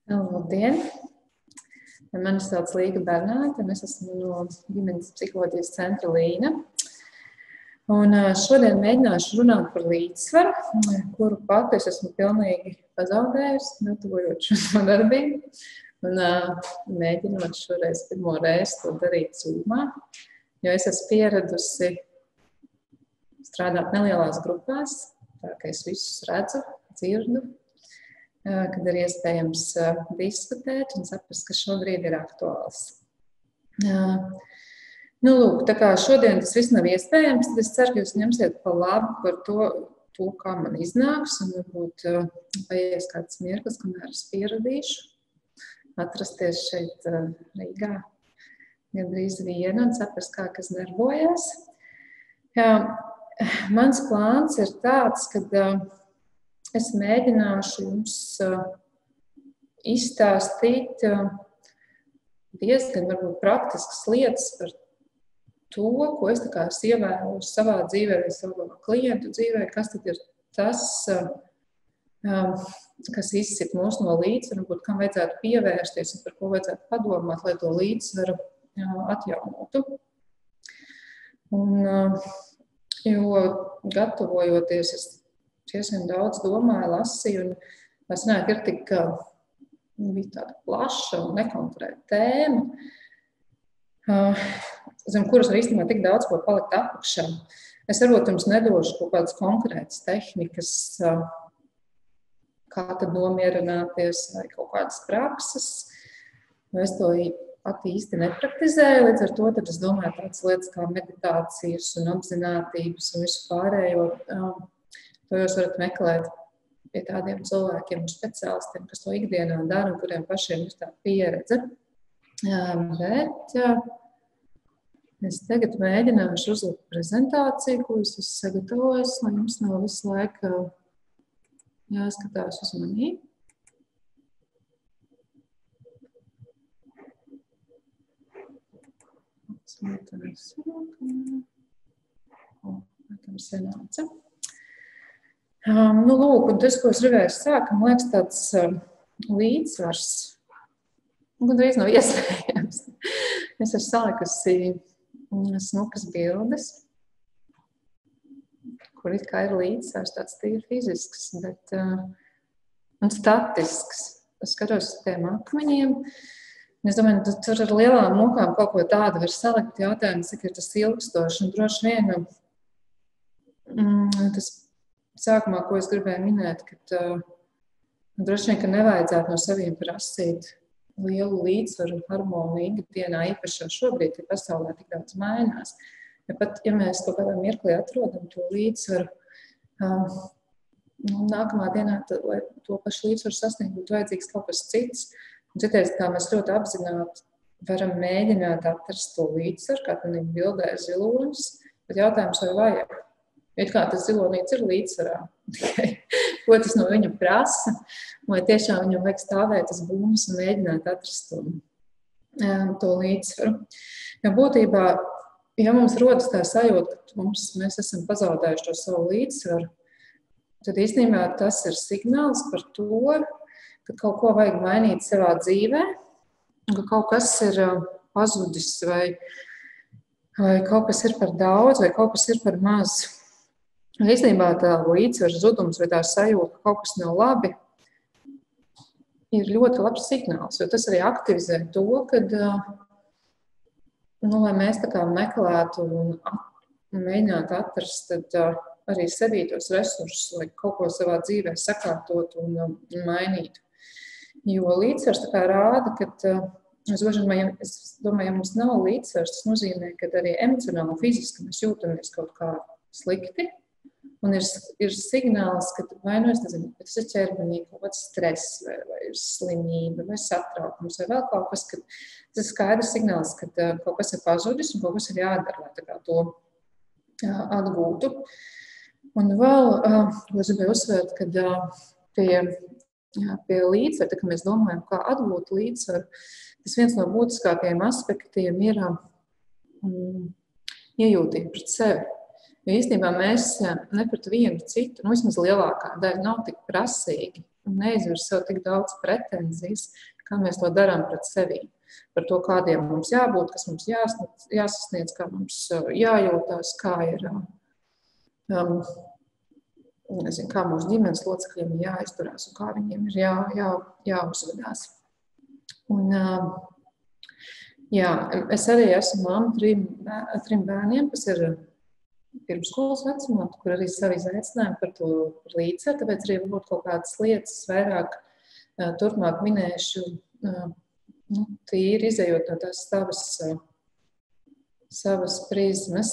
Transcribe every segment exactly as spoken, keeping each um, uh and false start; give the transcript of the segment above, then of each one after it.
Labdien! Mani sauc Līga Bernāte, un es esmu no ģimenes psiholoģijas centra Līna. Un šodien mēģināšu runāt par līdzsvaru, kuru pati es esmu pilnīgi pazaudējusi, gatavojot šo darbību. Un mēģinot šoreiz pirmo reizi to darīt Zoomā, jo es esmu pieradusi strādāt nelielās grupās, tā ka es visus redzu, dzirdu, kad ir iespējams diskutēt un saprast, kas šobrīd ir aktuāls. Nu, lūk, tā kā šodien tas viss nav iespējams, tad es ceru, ka jūs ņemsiet pa labu par to, to kā man iznāks, un varbūt paies kāds mirklis, kamēr es pieradīšu atrasties šeit Rīgā gandrīz viena un saprast, kā kas darbojas. Jā, mans plāns ir tāds, kad es mēģināšu jums izstāstīt diezgan varbūt praktiskas lietas par to, ko es tā kā esmu ievērojusi savā dzīvē vai savu klientu dzīvē, kas tad ir tas, kas izsit mūs no līdzsvaru, un kam vajadzētu pievērsties un par ko vajadzētu padomāt, lai to līdzsvaru atjaunotu. Un, jo gatavojoties, es tiešām daudz domāju, lasīju, un es nezinu, ir tik bija tāda plaša un nekonkrēta tēma, zem kuras var īstenībā tik daudz ko palikt apakšā. Es varbūt jums nedošu kaut kādas konkrētas tehnikas, kā tad nomierināties vai kaut kādas prakses. Es to pat īsti nepraktizēju, līdz ar to tad es domāju tādas lietas kā meditācijas un apzinātības un visu pārējo. To jūs varat meklēt pie tādiem cilvēkiem un speciālistiem, kas to ikdienā dara un kuriem pašiem ir tā pieredze. Bet es tagad mēģināšu uzlikt prezentāciju, ko es esmu sagatavojis, lai jums nav visu laiku jāskatās uz mani. Laikam senāca. Um, nu, lūk, un tas, ko es gribēju sākt, man liekas tāds um, līdzsvars, un gandrīz nav iespējams. Es esmu salikusi smukas bildes, kur it kā ir līdzsvars, tāds tīri fizisks, bet uh, un statisks. Es skatos uz tiem akmeņiem, un es domāju, ka tur ar lielām mokām kaut ko tādu var salikt, jautājums, cik ir tas ilgstoši, un droši vien mm, tas sākumā, ko es gribēju minēt, ka uh, droši vien, ka nevajadzētu no saviem prasīt lielu līdzsvaru un harmoniju ikdienā, īpaši šobrīd, kad pasaulē tik daudz mainās. Ja pat, ja mēs kaut kādā mirklī atrodam to līdzsvaru, uh, nu, nākamā dienā, tad, lai to pašu līdzsvaru sasniegt, būtu vajadzīgs kaut kas cits. Un citreiz, kā mēs ļoti apzināti varam mēģināt atrast to līdzsvaru, kā tad viņa bildē zilonis, bet jautājums, vai vajag. It kā tas zilonīts ir līdzsvarā, ko tas no viņa prasa, vai tiešām viņam vajag stāvēt uz būmas un mēģināt atrast to, to līdzsvaru. Jo būtībā, ja mums rodas tā sajūta, ka mums, mēs esam pazaudējuši to savu līdzsvaru, tad īstenībā tas ir signāls par to, ka kaut ko vajag mainīt savā dzīvē, un ka kaut kas ir pazudis, vai, vai kaut kas ir par daudz, vai kaut kas ir par maz. Īstenībā tā līdzsvars zudums vai tā sajūta, ka kaut kas nav labi, ir ļoti labs signāls, jo tas arī aktivizē to, kad, nu, lai mēs tā kā meklētu un, at, un mēģinātu atrast tad, arī sevī tos resursus, lai kaut ko savā dzīvē sakārtot un, un mainītu. Jo līdzsvars tā kā rāda, ka, es, domāju, es domāju, ja mums nav līdzsvars, tas nozīmē, ka arī emocionāli un fiziski mēs jūtamies kaut kā slikti. Un ir, ir signāls, ka vai nu es nezinu, ka tas ir ķermenī kaut kāds stress, vai, vai ir slimība, vai satraukums, vai vēl kaut kas, ka tas ir skaidrs signāls, ka kaut kas ir pazudis un kaut kas ir jādara, lai tā kā to atgūtu. Un vēl, ko es gribēju uzsvērt, kad pie, pie līdzsvaru, tā kā mēs domājam, kā atgūt līdzsvaru, tas viens no būtiskākajiem aspektiem ir um, iejūtība pret sevi. Jo īstenībā mēs ne pret vienu citu, nu vismaz lielākā daļa nav tik prasīgi un neizver sev tik daudz pretenzijas, kā mēs to darām pret sevi. Par to, kādiem mums jābūt, kas mums jāsniedz, jāsasniedz, kā mums jājūtās, kā ir, um, nezinu, kā mūsu ģimenes locekļiem ir jāizturās un kā viņiem ir jā, jā, jāuzvedās. Un, um, jā, es arī esmu mamma trim, trim bērniem, kas ir pirmsskolas vecumā, kur arī savi izaicinājumi par to par līdzsvaru, tāpēc arī varbūt kaut kādas lietas vairāk uh, turpmāk minēšu, uh, nu, tīri izejot no tās savas, uh, savas prizmas.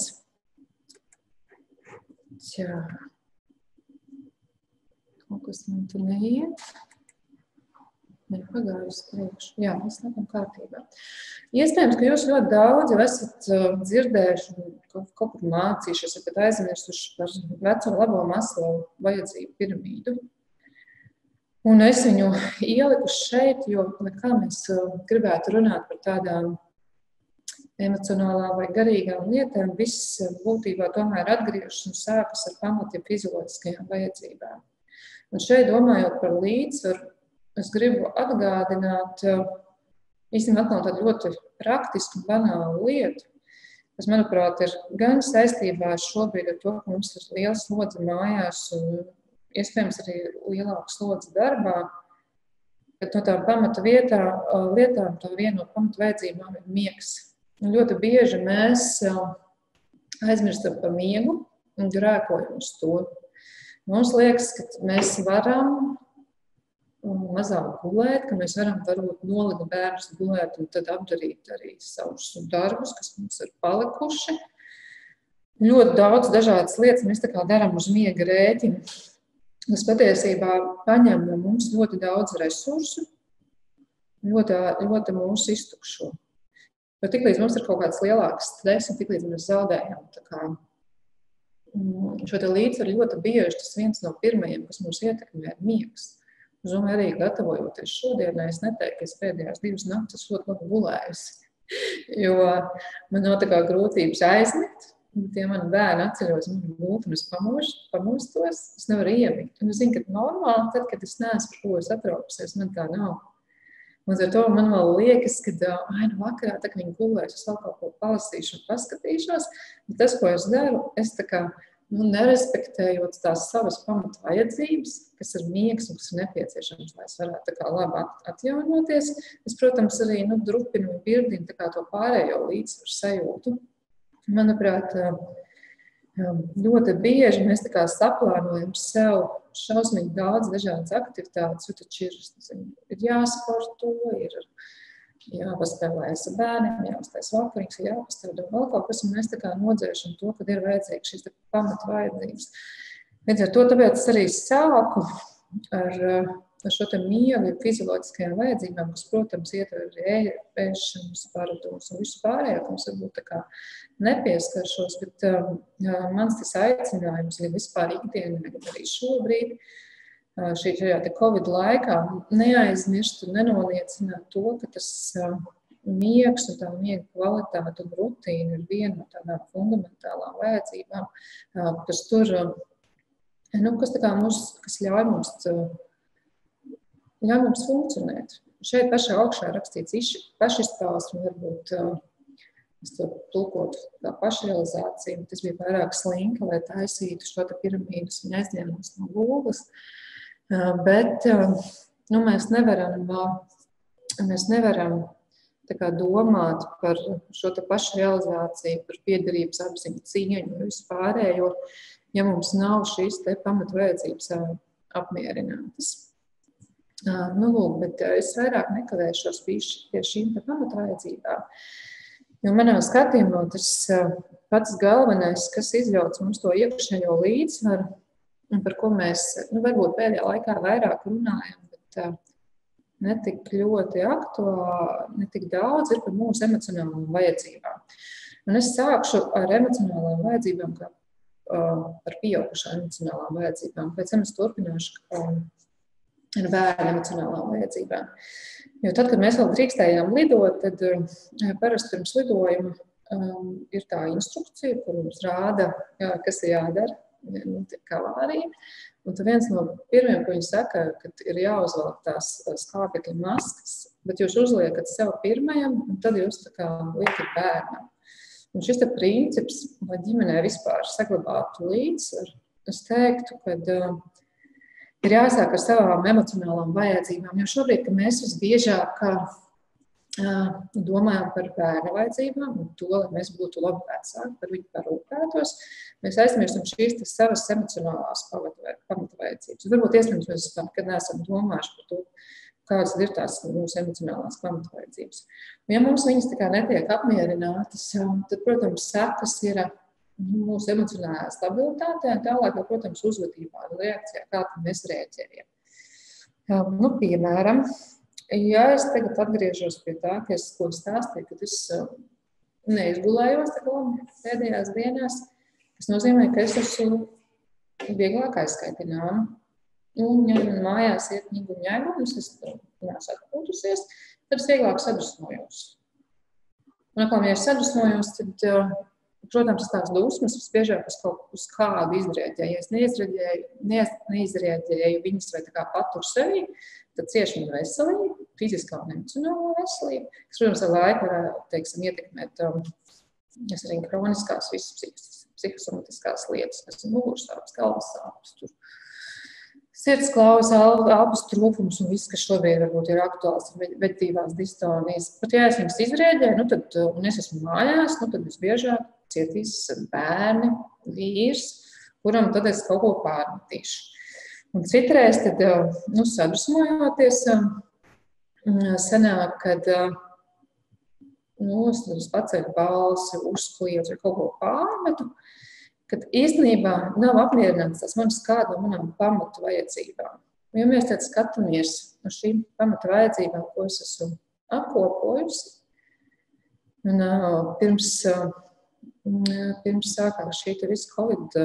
Jā. Kaut kas man tur neiet. Nē, pagāju uz priekšu. Jā, mēs nākam kārtībā. Iespējams, ka jūs ļoti daudz jau esat uh, dzirdējuši, kaut, kaut kur mācījušies, ja pat aizmirsuši par veco labo Maslovu vajadzību piramīdu. Un es viņu ieliku šeit, jo nekā mēs uh, gribētu runāt par tādām emocionālām vai garīgām lietām, viss būtībā tomēr atgriežas un sākas ar pamatiem fizioloģiskajām vajadzībām. Un šeit domājot par līdzsvaru, es gribu atgādināt īstenībā atkal tādu ļoti praktisku un banālu lietu, kas, manuprāt, ir gan saistībā šobrīd ar to, ka mums ir liela slodze mājās un iespējams arī lielāka slodze darbā, bet no tām pamata vietā, lietām tā viena no pamata vajadzībām ir miegs. Un ļoti bieži mēs aizmirstam par miegu un grēkojam uz to. Mums liekas, ka mēs varam mazāk gulēt, ka mēs varam varbūt nolikt bērnus gulēt un tad apdarīt arī savus darbus, kas mums ir palikuši. Ļoti daudz dažādas lietas mēs tā kā darām uz miega rēķina, kas patiesībā paņem no mums ļoti daudz resursu, ļoti, ļoti mūsu iztukšo. Jo tiklīdz mums ir kaut kāds lielāks stress un tiklīdz mēs zaudējam tā kā šo te līdzsvaru ļoti bieži tas viens no pirmajiem, kas mūs ietekmē, ir miegs. Es domāju, arī gatavojoties šodienai, es neteiktu, ka es pēdējās divas naktas ļoti labi gulējusi, jo man nav tā kā grūtības aizmigt, bet ja mani bērni atceļos manu gultu un es pamostos, es nevaru iemigt. Un es zinu, ka normāli, tad, kad es neesmu par ko es atraukusies, man tā nav. Un ar to man vēl liekas, ka ai, nu vakarā, tā kā viņi gulēs, es vēl kaut ko palasīšu un paskatīšos, bet tas, ko es daru, es tā kā nu, nerespektējot tās savas pamata vajadzības, kas ir miegs un kas ir nepieciešams, lai es varētu tā kā labi atjaunoties. Es, protams, arī nu, drupinu un birdinu tā kā to pārējo līdzsvaru sajūtu. Manuprāt, ļoti bieži mēs tā kā saplānojam sev šausmīgi daudz dažādas aktivitātes, jo taču ir, nezinu, ir jāsporto, ir jāpaspēlējas ar bērniem, jāuztais vakariņas, jāpastrādā vēl kaut kas, un mēs tā kā nodzēšam to, kad ir vajadzīgs šīs pamata vajadzības. Līdz ar to tāpēc arī sāku ar, ar šo te miegu fizioloģiskajām vajadzībām, kas, protams, ietver arī ēšanas paradumus un visu pārējo, ka mums varbūt tā kā nepieskaršos, bet um, mans tas aicinājums ir vispār ikdienā, arī šobrīd, šī Covid laikā neaizmirst un nenoniecināt to, ka tas miegs un tā miega kvalitāte un rutīna ir viena no tādām fundamentālām vajadzībām, kas tur, nu, kas tā kā mums, kas ļauj mums, ļauj mums funkcionēt. Šeit pašā augšā rakstīts pašizpausme, varbūt es to tulkotu kā pašrealizācija, tas bija vairāk slinka, lai taisītu šo te piramīdus un aizņēmums no Google. Bet nu, mēs nevaram, mēs nevaram tā kā domāt par šo te pašrealizāciju, par piederības apziņu, cieņu, visu pārējo, ja mums nav šīs te pamatvajadzības apmierinātas. Nu, lūk, bet es vairāk nekavēšos pie šīm te pamatvajadzībām, jo manā skatījumā tas pats galvenais, kas izjauc mums to iekšējo līdzsvaru, un par ko mēs, nu, varbūt pēdējā laikā vairāk runājam, bet uh, ne tik ļoti aktuāli, ne tik daudz ir par mūsu emocionālām vajadzībām. Un es sākšu ar emocionālām vajadzībām, kā uh, par pieaugušām emocionālām vajadzībām. Pēc tam es turpināšu um, ar bērnu emocionālām vajadzībām. Jo tad, kad mēs vēl drīkstējām lidot, tad uh, parasti pirms lidojuma um, ir tā instrukcija, kur mums rāda, jā, kas ir jādara, kā avārija. Un tad viens no pirmiem, ko viņi saka, ka ir jāuzvelk tās skābekļa maskas, bet jūs uzliekat sev pirmajam, un tad jūs tā kā liekat bērnam. Un šis te princips, lai ģimenē vispār saglabātu līdzsvaru, es teiktu, ka uh, ir jāsāk ar savām emocionālām vajadzībām, jo šobrīd, ka mēs visbiežāk uh, domājam par bērna vajadzībām un to, lai mēs būtu labi vecāki, par viņu parūpētos, mēs aizmirstam šīs savas emocionālās pamatvajadzības. Varbūt iespējams mēs nekad neesam domājuši par to, kādas ir tās mūsu emocionālās pamatvajadzības. Un ja mums viņas tā kā netiek apmierinātas, tad, protams, sekas ir mūsu emocionālajā stabilitātē, tālāk, protams, uzvedībā un reakcijā, kā mēs rēķējam. Nu, piemēram, ja es tagad atgriežos pie tā, ka es ko stāstīju, kad es neizgulējos tā labi pēdējās dienās, tas nozīmē, ka es esmu vieglāk aizskaitināma. Un, ja mājās iet ņigu ņēmumus, es neesmu atpūtusies, tad es vieglāk sadusmojos. Un, kā ja es sadusmojos, tad, protams, tās dusmas visbiežāk uz kaut uz kādu izrēģēju. Ja es neizrēģēju, neiz, neizrēģēju viņas vai tā kā patur sevi, tad cieši man veselība, fiziskā un emocionālā veselība, kas, protams, ar laiku var, teiksim, ietekmēt um, es arī kroniskās visas psihosomatiskās lietas, kas ir mugursāpes, galvas sāpes, tur sirds klaus, elpas trūkums un viss, kas šobrīd varbūt ir aktuāls veģetīvās distonijas. Pat ja es viņas izrēģēju, nu tad, un es esmu mājās, nu tad visbiežāk cietīs bērni, vīrs, kuram tad es kaut ko pārmetīšu. Un citreiz tad, nu, sadusmojoties, sanāk, kad, nu, es paceļu balsi, uzkliedzu vai kaut ko pārmetu, kad īstenībā nav apmierināts tas manas kāda no manām pamatu vajadzībām. Ja mēs tad skatāmies no šīm pamatu vajadzībām, ko es esmu apkopojusi, un pirms, pirms sākās šī te visa Covid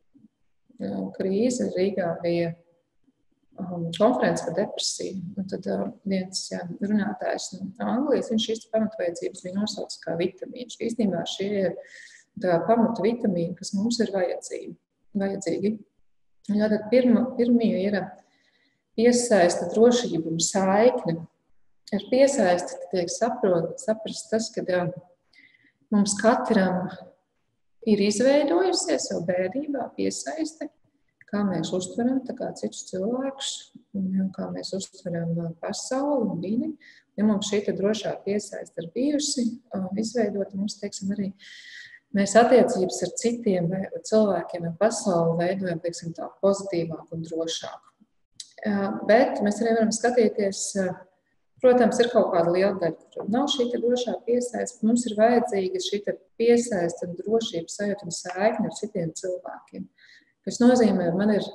krīze, Rīgā bija konferences par depresiju, un tad viens jā, runātājs no Anglijas, viņš šīs pamatu vajadzības bija nosaucis kā vitamīns. Īstenībā šie ir tā pamata vitamīna, kas mums ir vajadzīgi. vajadzīgi. Jā, tad pirma, pirmie ir piesaista drošība un saikne. Ar piesaisti tiek saprot, saprast tas, ka jā, mums katram ir izveidojusies jau bērnībā piesaiste, kā mēs uztveram tā kā citus cilvēkus, un kā mēs uztveram pasauli un vidi. Ja mums šī drošā piesaiste ir bijusi izveidota, mums, teiksim, arī mēs attiecības ar citiem cilvēkiem un pasauli veidojam, teiksim, tā pozitīvāk un drošāk. Bet mēs arī varam skatīties, protams, ir kaut kāda liela daļa, kur nav šī drošā piesaiste, mums ir vajadzīga šī piesaiste un drošības sajūta un saikne ar citiem cilvēkiem. Tas nozīmē, man ir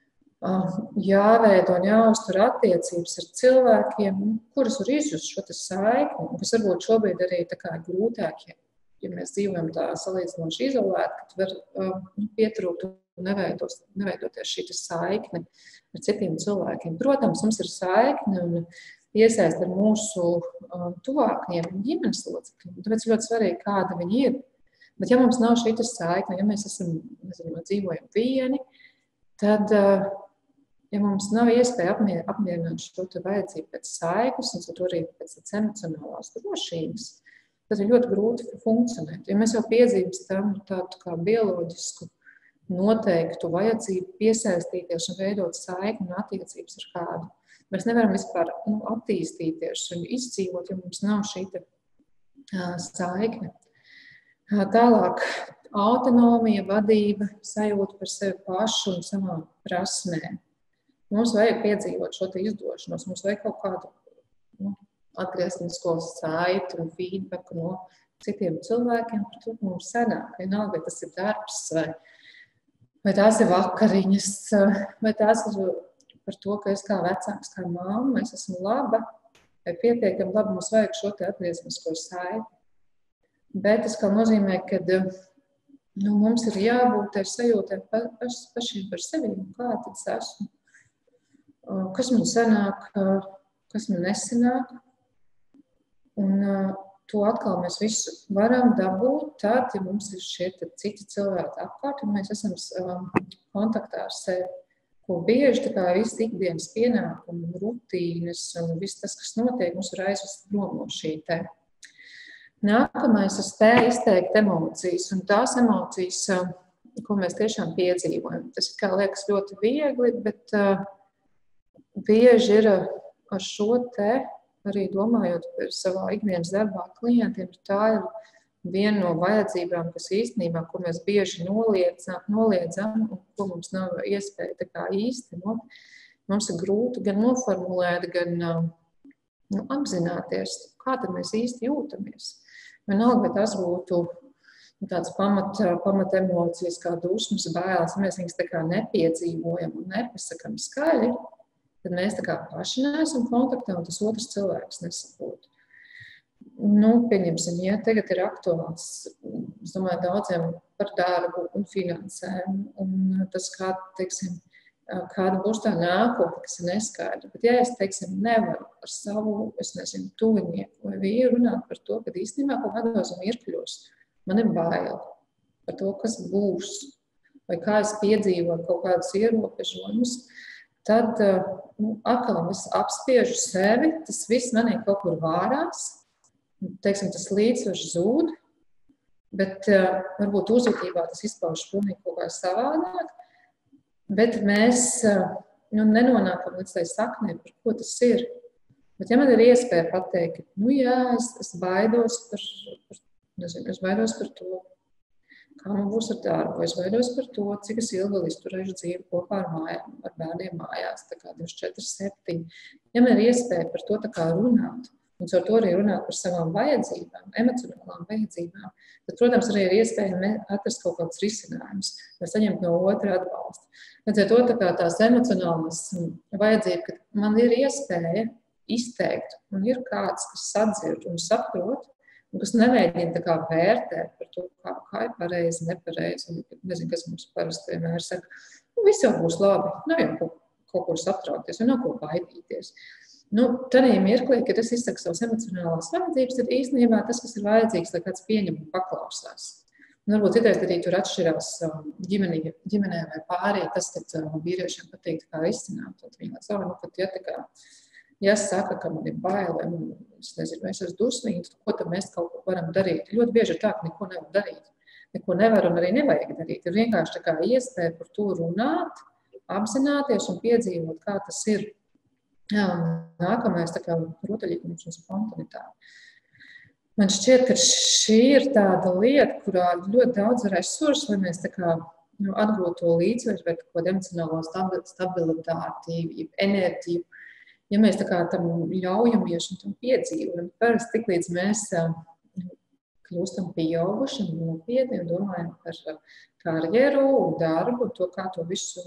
jāveido un jāuztur attiecības ar cilvēkiem, kurus var izjust šo saikni, un kas varbūt šobrīd arī tā kā grūtāk, ja ja mēs dzīvojam tā salīdzinoši izolēti, kad var uh, pietrūkt un neveidos, neveidoties šī saikne ar citiem cilvēkiem. Protams, mums ir saikne un iesaist ar mūsu uh, tuvākajiem ģimenes locekļiem. Tāpēc ļoti svarīgi, kāda viņi ir. Bet ja mums nav šī saikne, ja mēs esam, nezinu, dzīvojam vieni, tad, uh, ja mums nav iespēja apmier, apmierināt šo vajadzību pēc saiknes un to arī pēc emocionālās drošības, tas ir ļoti grūti funkcionēt. Ja mēs jau piedzīvstam tādu kā bioloģisku noteiktu vajadzību piesaistīties un veidot saikni un attiecības ar kādu, mēs nevaram vispār nu, attīstīties un izdzīvot, ja mums nav šī te, uh, saikne. Uh, tālāk, autonomija, vadība, sajūta par sevi pašu un savām prasmēm. Mums vajag piedzīvot šo te izdošanos, mums vajag kaut kādu nu, atgrieznisko saiti un feedbacku no citiem cilvēkiem par to, ka mums sanāk. Vienalga, vai tas ir darbs, vai, vai tās ir vakariņas, vai tās ir par to, ka es kā vecāks, kā mamma, es esmu laba, vai pietiekami labi, mums vajag šo te atgrieznisko saiti. Bet tas kā nozīmē, ka nu, mums ir jābūt ar sajūtēm pa, paš, pašiem par sevi, kā tad es esmu, kas man sanāk, kas man nesanāk. Un uh, to atkal mēs visu varam dabūt tad, ja mums ir šie citi cilvēki apkārt, un mēs esam um, kontaktā ar sevi. Ko bieži tā kā viss ikdienas pienākumi, rutīnas un viss tas, kas notiek, mums ir aizvest prom no šī te. Nākamais, es spēju izteikt emocijas, un tās emocijas, ko mēs tiešām piedzīvojam. Tas kā liekas ļoti viegli, bet uh, bieži ir ar šo te, arī domājot par savā ikdienas darbā klientiem, tā ir viena no vajadzībām, kas īstenībā, ko mēs bieži noliedzam, noliedzam un ko mums nav iespēja tā kā īstenot. Mums ir grūti gan noformulēt, gan nu, apzināties, kā tad mēs īsti jūtamies. Vienalga, vai tas būtu tāds pamat, pamat emocijas, kā dusmas, bailes, mēs viņas tā kā nepiedzīvojam un nepasakam skaļi, tad mēs tā kā paši neesam kontaktā un tas otrs cilvēks nesaprot. Nu, pieņemsim, ja tagad ir aktuāls, es domāju, daudziem par darbu un finansēm, un tas, kā, teiksim, kāda būs tā nākotne, kas ir neskaidra. Bet ja es, teiksim, nevaru ar savu, es nezinu, tuvinieku vai vīru runāt par to, ka īstenībā kaut kādos mirkļos man ir bail par to, kas būs, vai kā es piedzīvoju kaut kādus ierobežojumus, tad, nu, atkal es apspiežu sevi, tas viss manī kaut kur vārās, teiksim, tas līdzsvars zūd, bet uh, varbūt uzvedībā tas izpaužas pilnīgi kaut kā savādāk, bet mēs uh, nu, nenonākam līdz tai saknē, par ko tas ir. Bet ja man ir iespēja pateikt, ka, nu jā, es, es baidos par, par, nezinu, es baidos par to, kā man būs ar darbu, es baidos par to, cik es ilgi vēl izturēšu dzīvi kopā ar mājām, ar bērniem mājās, tā kā divdesmit četri septiņi. Ja man ir iespēja par to tā kā runāt, un ar to arī runāt par savām vajadzībām, emocionālām vajadzībām, tad, protams, arī ir iespēja atrast kaut kādus risinājumus, vai saņemt no otra atbalstu. Līdz ar to tā kā tās emocionālas vajadzības, ka man ir iespēja izteikt, un ir kāds, kas sadzird un saprot, un kas nemēģina tā kā vērtēt par to, kā, kā ir pareizi, nepareizi, un nezinu, kas mums parasti vienmēr saka, nu, viss jau būs labi, nav jau kaut, kaut ko satraukties, un nav ko baidīties. Nu, tādā mirklī, kad es izsaku savas emocionālās vajadzības, tad īstenībā tas, kas ir vajadzīgs, lai kāds pieņem un paklausās. Un varbūt citreiz arī tur atšķirās ģimenī, ģimenē vai pārī, tas, kad vīriešiem patīk kā izcināt. Tad viņi lai savu, nu, pat ja tā kā, ja saka, ka man ir bail, vai man, es nezinu, vai es esmu dusmīgi, tad ko tad mēs kaut ko varam darīt? Ļoti bieži ir tā, ka neko nevar darīt. Neko nevar un arī nevajag darīt. Ir vienkārši tā kā iespēja par to runāt, apzināties un piedzīvot, kā tas ir. Jā, nākamais tā kā rotaļīgums un spontanitāte. Man šķiet, ka šī ir tāda lieta, kurā ļoti daudz resursu, lai mēs tā kā nu, atgūtu to līdzsvaru vai kaut kādu emocionālo stabilitāti, enerģiju. Ja mēs tā kā tam ļaujamies un tam piedzīvojam, parasti tik līdz mēs kļūstam pieauguši un nopietni un domājam par karjeru un darbu, to kā to visu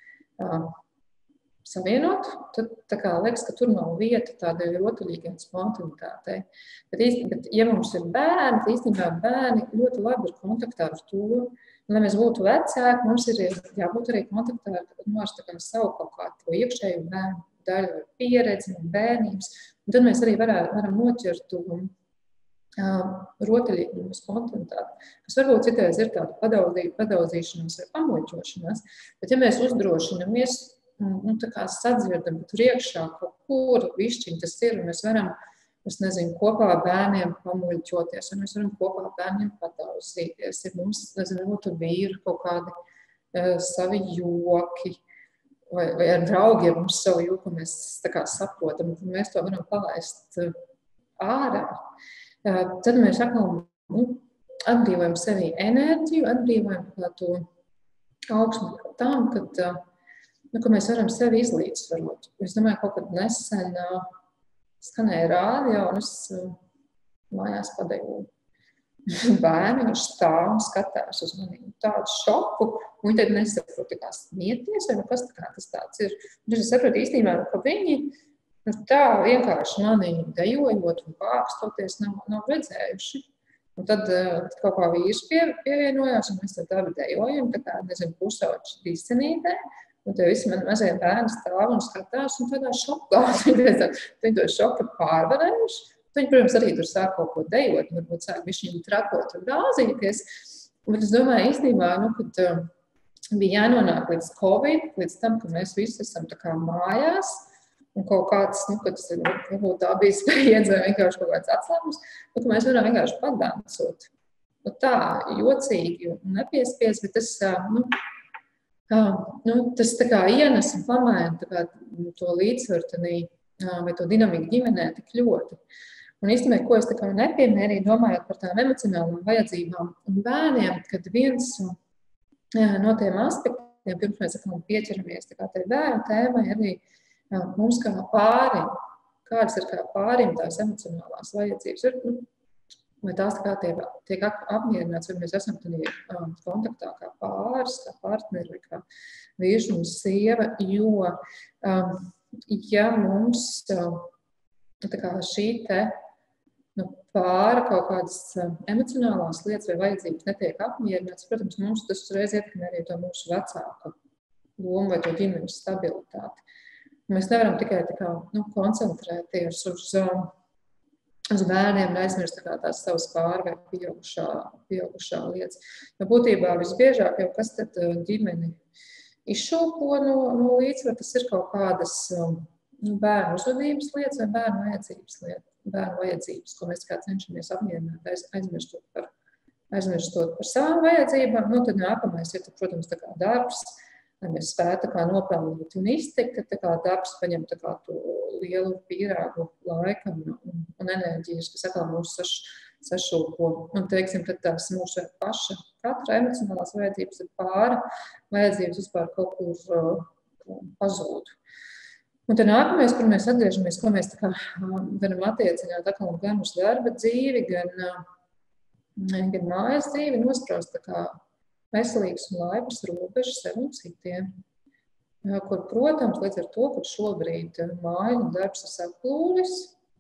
savienot, tad tā kā liekas, ka tur nav vieta tādai rotaļīgai spontanitātei. Bet, īsti, bet ja mums ir bērni, tad īstenībā bērni ļoti labi ir kontaktā ar to. Un, lai mēs būtu vecāki, mums ir jābūt arī kontaktā ar, nu, ar tā kā savu kaut kā to iekšēju bērnu daļu vai pieredzi un bērnības. Un tad mēs arī varam, varam noķert to uh, rotaļīgumu spontanitāti, kas varbūt citreiz ir tāda padaudzī, padaudzīšanās vai pamuļķošanās. Bet ja mēs uzdrošinamies, nu, tā kā sadzirdam, ka tur iekšā kaut kur višķiņ tas ir, un mēs varam, es nezinu, kopā ar bērniem pamuļķoties, un mēs varam kopā ar bērniem padaudzīties. Ir mums, nezinu, būtu vīri kaut kādi uh, savi joki, vai, vai ar draugiem mums savu joku mēs tā kā saprotam, un mēs to varam palaist uh, ārā. Uh, tad mēs atkal nu, atbrīvojam sevi enerģiju, atbrīvojam kā to augsmu tām, kad uh, Nu, ka mēs varam sevi izlīdzsvarot. Es domāju, kaut kad nesen uh, skanēja rādio, un es uh, mājās padejoju. Bērni, viņš stāv un skatās uz manī tādu šoku, un viņi tad nesaprot, kā smieties, vai nu kas tā kā tas tāds ir. Un es saprotu īstenībā, ka viņi nu, tā vienkārši manī dejojot un pākstoties nav, nav redzējuši. Un tad uh, kaut kā vīrs pie, pievienojās, un mēs tad abi dejojam, tā kā, nezinu, pusauči disenītē. Un te visi man mazie bērni stāv un skatās un tādā šokā. Viņi to šoku pārvarējuši. Viņi, protams, arī tur sāk kaut ko dejot, varbūt sāk bišķiņ trakot un dāzīties. Bet es domāju, īstenībā, nu, kad uh, bija jānonāk līdz Covid, līdz tam, ka mēs visi esam tā kā mājās, un kaut kāds, nu, kad tas ir, varbūt tā bija spriedze, vai vienkārši kaut kāds atslēmums, nu, ka mēs varam vienkārši padancot. Nu, tā, jocīgi un nepiespies, bet tas, uh, nu, uh, nu, tas tā kā ienes un pamaina tā kā to līdzsvaru tanī, uh, vai to dinamiku ģimenē tik ļoti. Un īstenībā, ko es tā kā nepieminēju, arī domājot par tām emocionālām vajadzībām un bērniem, kad viens no tiem aspektiem, pirms mēs atkal pieķeramies tā kā tai bērnu tēmai, arī mums kā pārim, kādas ir kā pārim tās emocionālās vajadzības, ir, nu, vai tās tā kā tiek, tiek apmierināts, vai mēs esam tādā um, kontaktā kā pāris, kā partneri, vai kā vīrs un sieva, jo, um, ja mums um, tā kā šī te nu, pāra kaut kādas emocionālās lietas vai vajadzības netiek apmierināts, protams, mums tas uzreiz ietekmē arī to mūsu vecāku lomu vai to ģimenes stabilitāti. Mēs nevaram tikai tā kā, nu, koncentrēties uz, uz bērniem un aizmirst tā kā tās savas pāra vai pieaugušā, pieaugušā lietas. Jo būtībā visbiežāk jau kas tad ģimeni izšūpo no, no līdzsvara, tas ir kaut kādas nu, bērnu uzvedības lietas vai bērnu vajadzības lietas. Bērnu vajadzības, ko mēs kā cenšamies apmierināt, aiz, aizmirstot, par, aizmirstot par savām vajadzībām. Nu, tad nākamais ir, protams, tā kā darbs, lai mēs spētu tā kā nopelnīt un iztikt, tad tā kā darbs paņem tā kā to lielu pīrāgu laika un, un, un enerģijas, kas atkal mūs saš, sašūpo. Un, teiksim, tad tās mūsu paša katra emocionālās vajadzības ir pāra vajadzības vispār kaut kur uh, pazūd. Un tad nākamais, kur mēs atgriežamies, ko mēs tā kā varam attiecināt atkal gan uz darba dzīvi, gan, gan mājas dzīvi, nospraust tā kā veselīgas un laipnas robežas sev un citiem. Kur, protams, līdz ar to, ka šobrīd māja un darbs ir saplūris,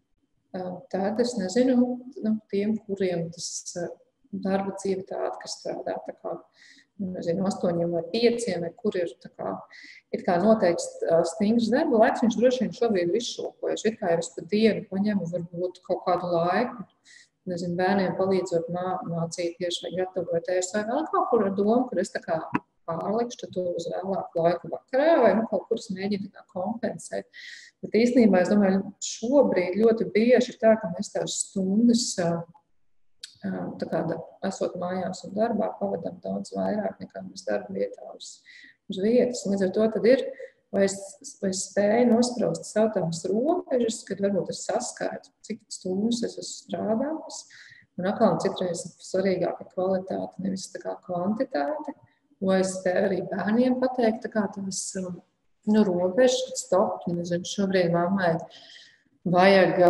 tad es nezinu, nu, tiem, kuriem tas darba dzīve tāda, kas strādā tā kā nezinu, astoņiem vai pieciem, vai kur ir tā kā, it kā noteikts stingrs darba laiks, viņš droši vien šobrīd ir izšūpojuši. It kā ir es pa dienu paņemu varbūt kaut kādu laiku, nezinu, bērniem palīdzot mā, mācīties vai gatavot ēst, vai vēl kaut kur ar domu, kur es tā kā pārlikšu to uz vēlāku laiku vakarā, vai nu kaut kur es mēģinu tā kā kompensēt. Bet īstenībā, es domāju, šobrīd ļoti bieži ir tā, ka mēs tās stundas tā kā esot mājās un darbā, pavadām daudz vairāk nekā mēs darba vietā uz, uz vietas. Līdz ar to tad ir, vai es, vai es spēju nospraust savu tās robežas, kad varbūt es saskaitu, cik stundas es esmu strādājis. Un atkal citreiz svarīgāka kvalitāte, nevis tā kā kvantitāte. Vai es spēju arī bērniem pateikt tā kā tās nu, robežas, kad stop, nezinu, šobrīd mammai vajag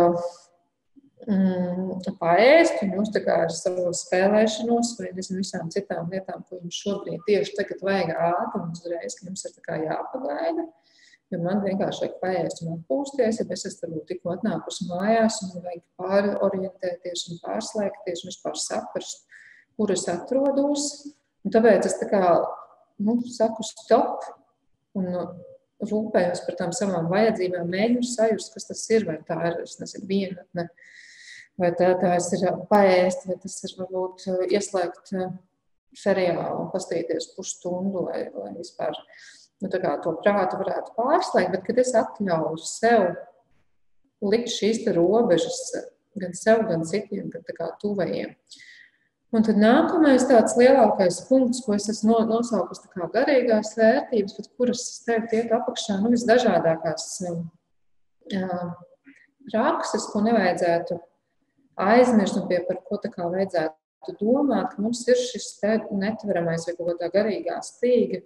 Mm, paēst, un jūs tā kā ar savu spēlēšanos vai nezinu visām citām lietām, ko jums šobrīd tieši tagad vajag ātri un uzreiz, ka jums ir tā kā jāpagaida, jo man vienkārši vajag paēst un atpūsties, ja es esmu tikko atnākusi mājās un vajag pārorientēties un pārslēgties un vispār saprast, kur es atrodos, un tāpēc es tā kā, nu, saku stop un rūpējos par tām savām vajadzībām, mēģinu sajust, kas tas ir, vai tā ir, es nezinu, vienatne, vai tā, tās ir paēst, vai tas ir varbūt ieslēgt seriālu un pastīties pusstundu, lai, lai vispār nu, tā kā to prātu varētu pārslēgt, bet kad es atļauju sev likt šīs te robežas gan sev, gan citiem, gan tā kā tuvajiem. Un tad nākamais tāds lielākais punkts, ko es esmu nosaukus tā kā garīgās vērtības, bet kuras es teiktu iet apakšā, nu visdažādākās jā, prakses, ko nevajadzētu aizmirst un pie par ko tā kā vajadzētu domāt, ka mums ir šis te netveramais vai kaut tā garīgā stīga,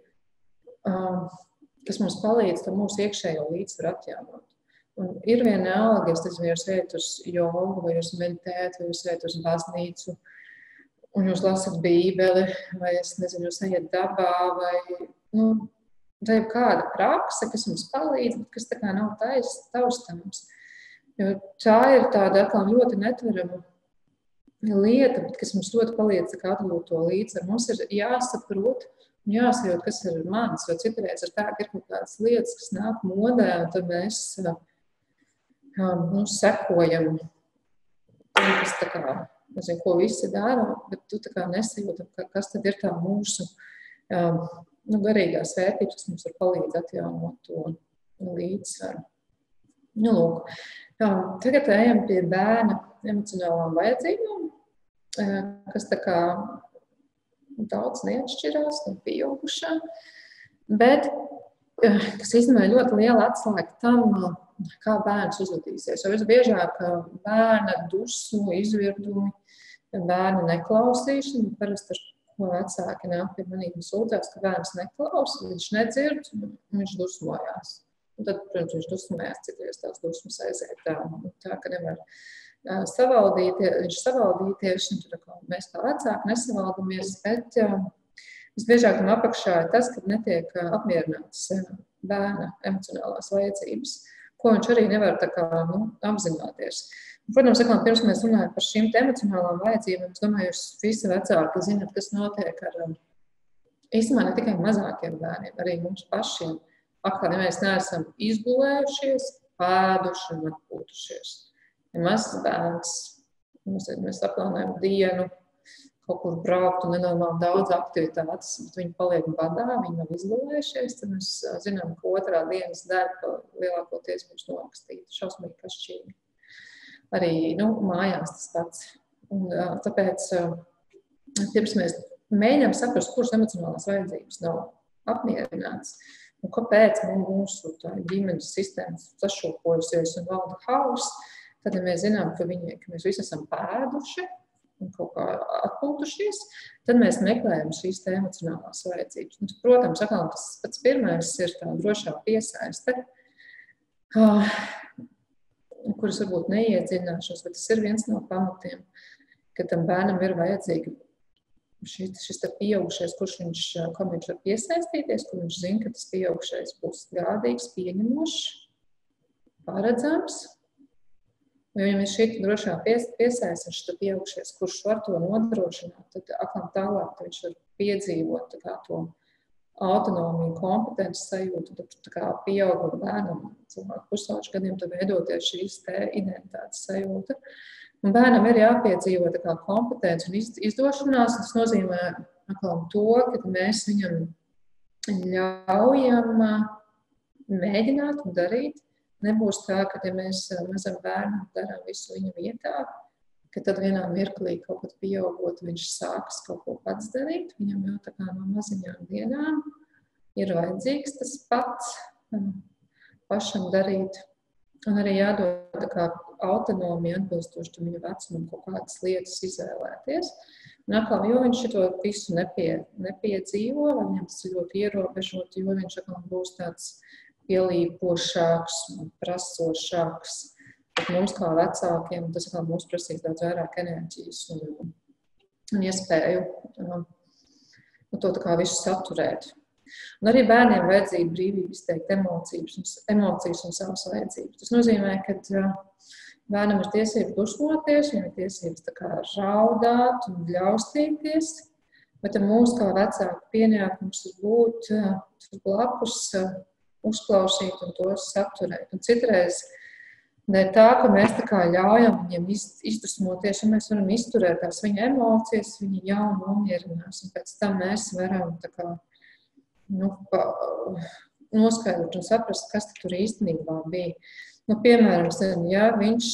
kas mums palīdz to mūsu iekšējo līdzsvaru atjaunot. Un ir vienalga, es nezinu, jūs ejat uz jogu, vai jūs meditējat, vai jūs ejat uz baznīcu, un jūs lasat bībeli, vai es nezinu, jūs ejat dabā, vai, nu, vai kāda prakse, kas mums palīdz, bet kas tā kā nav tais, taustāms. Jo tā ir tāda atkal ļoti netverama lieta, bet kas mums ļoti palīdz atgūt to līdzsvaru. Mums ir jāsaprot un jāsajūt, kas ir mans, jo citreiz ir tā, ka ir kaut kādas lietas, kas nāk modē, un tad mēs nu, sekojam tas tā kā, nezinu, ko visi dara, bet tu tā kā nesajūti, kas tad ir tā mūsu um, nu, garīgās vērtības, kas mums var palīdzēt atjaunot to līdzsvaru. Nu, lūk. Um, tagad ejam pie bērna emocionālām vajadzībām, kas tā kā daudz neatšķirās no pieaugušā, bet kas īstenībā ļoti liela atslēga tam, kā bērns uzvedīsies. Jo visbiežāk bērna dusmu, izvirdumi, bērna neklausīšana, parasti ar ko vecāki nāk pie manī un sūdzās, ka bērns neklausa, viņš nedzird, viņš dusmojās. Un tad, protams, viņš dusmojās, cik liels tās dusmas aiziet tā, tā ka nevar savaldīties, viņš savaldīties, un tur mēs kā vecāki nesavaldamies, bet visbiežāk tam apakšā ir tas, ka netiek apmierināts bērna emocionālās vajadzības, ko viņš arī nevar tā kā, nu, apzināties. Protams, sakām, pirms mēs runājam par šīm emocionālām vajadzībām, es domāju, jūs visi vecāki zināt, kas notiek ar īstenībā ne tikai mazākiem bērniem, arī mums pašiem. Atkal, ja mēs neesam izgulējušies, pēduši un atpūtušies. Ja mazs bērns, mēs aplānojam dienu, kaut kur braukt un nenormāli daudz aktivitātes, bet viņi paliek badā, viņi nav izgulējušies, tad mēs zinām, ka otrā dienas daļa lielākoties būs norakstīta, šausmīgi kašķīgi. Arī, nu, mājās tas pats. Un tāpēc, pirms mēs mēģinām saprast, kuras emocionālās vajadzības nav apmierināts, un kāpēc mūsu tā ģimenes sistēmas sašūpojusies un valda hauss, tad, ja mēs zinām, ka, viņi, ka mēs visi esam pēduši un kaut kā atpūtušies, tad mēs meklējam šīs tā emocionālās vajadzības. Un, protams, atkal tas pats pirmais ir tā drošā piesaiste, kuras varbūt neiedzināšos, bet tas ir viens no pamatiem, ka tam bērnam ir vajadzīgi šis, šis te pieaugušais, kurš viņš, kam viņš var piesaistīties, kur viņš zina, ka tas pieaugušais būs gādīgs, pieņemošs, paredzams. Jo, ja mēs šī drošā piesaistam, šis pieaugušais, kurš var to nodrošināt, tad akām tālāk viņš var piedzīvot tā kā to autonomiju, kompetenci sajūtu, tad tā kā pieauguma bērnam, cilvēku pusauģu gadiem, tad veidoties šīs te identitātes sajūta. Un bērnam ir jāpiedzīvo tā kā kompetenci un izdošanās, tas nozīmē akām to, ka mēs viņam ļaujam mēģināt un darīt. Nebūs tā, ka ja mēs mazam bērnam darām visu viņa vietā, ka tad vienā mirklī kaut kad pieaugot, viņš sāks kaut ko pats darīt. Viņam jau tā kā no maziņām dienām ir vajadzīgs tas pats pašam darīt. Un arī jādod tā kā autonomija atbilstoši viņa vecumam kaut kādas lietas izvēlēties. Un atkal, jo viņš šo visu nepie, nepiedzīvo, viņam tas ir ļoti ierobežot, jo viņš atkal būs tāds pielīpošāks, prasošāks. Bet mums kā vecākiem tas kā mums prasīs daudz vairāk enerģijas un, un iespēju um, to tā kā visu saturēt. Un arī bērniem vajadzīga brīvība izteikt emocijas un, emocijas un savas vajadzības. Tas nozīmē, ka uh, bērnam ir tiesības dusmoties, viņam ir tiesības tā kā raudāt un ļaustīties, bet mūsu kā vecāku pienākums ir būt uh, blakus, uh, uzklausīt un tos saturēt. Un citreiz ne tā, ka mēs tā kā ļaujam viņiem izdusmoties, un mēs varam izturēt tās viņa emocijas, viņi jau nomierinās, un pēc tam mēs varam tā kā, nu, pa, noskaidrot un saprast, kas tur īstenībā bija. Nu, piemēram, ja viņš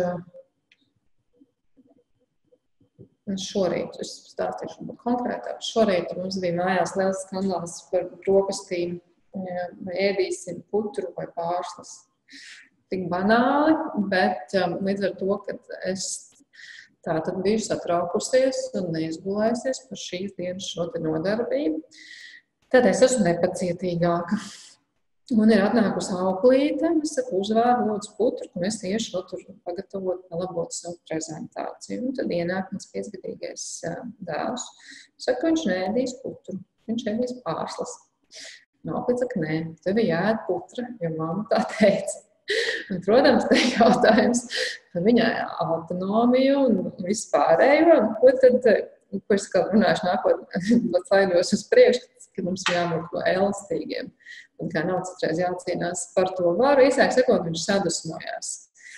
šorīt, es stāstīšu konkrētāk, šorīt mums bija mājās liels skandāls par brokastīm, vai ēdīsim putru vai pārslas. Tik banāli, bet um, līdz ar to, ka es tā tad biju satraukusies un neizgulējusies par šīs dienas šo te nodarbību, tad es esmu nepacietīgāka. Un ir atnākusi auklīte, es saku, uzvāru lūdzu putru, un es iešu tur pagatavot, palabot savu prezentāciju. Un tad ienāk mans piecgadīgais dēls. Saka, viņš neēdīs putru, viņš ēdīs pārslas. Noplicā, ka nē, tev ir jāēd putra, jo mamma tā teica. Un, protams, te jautājums par viņai autonomiju un vispārējo, un ko tad, ko es kā runāšu nākotnē, bet slaidos uz priekšu, ka mums jābūt no elastīgiem. Un kā nav citreiz jācīnās par to varu, īsāk sakot, viņš sadusmojās.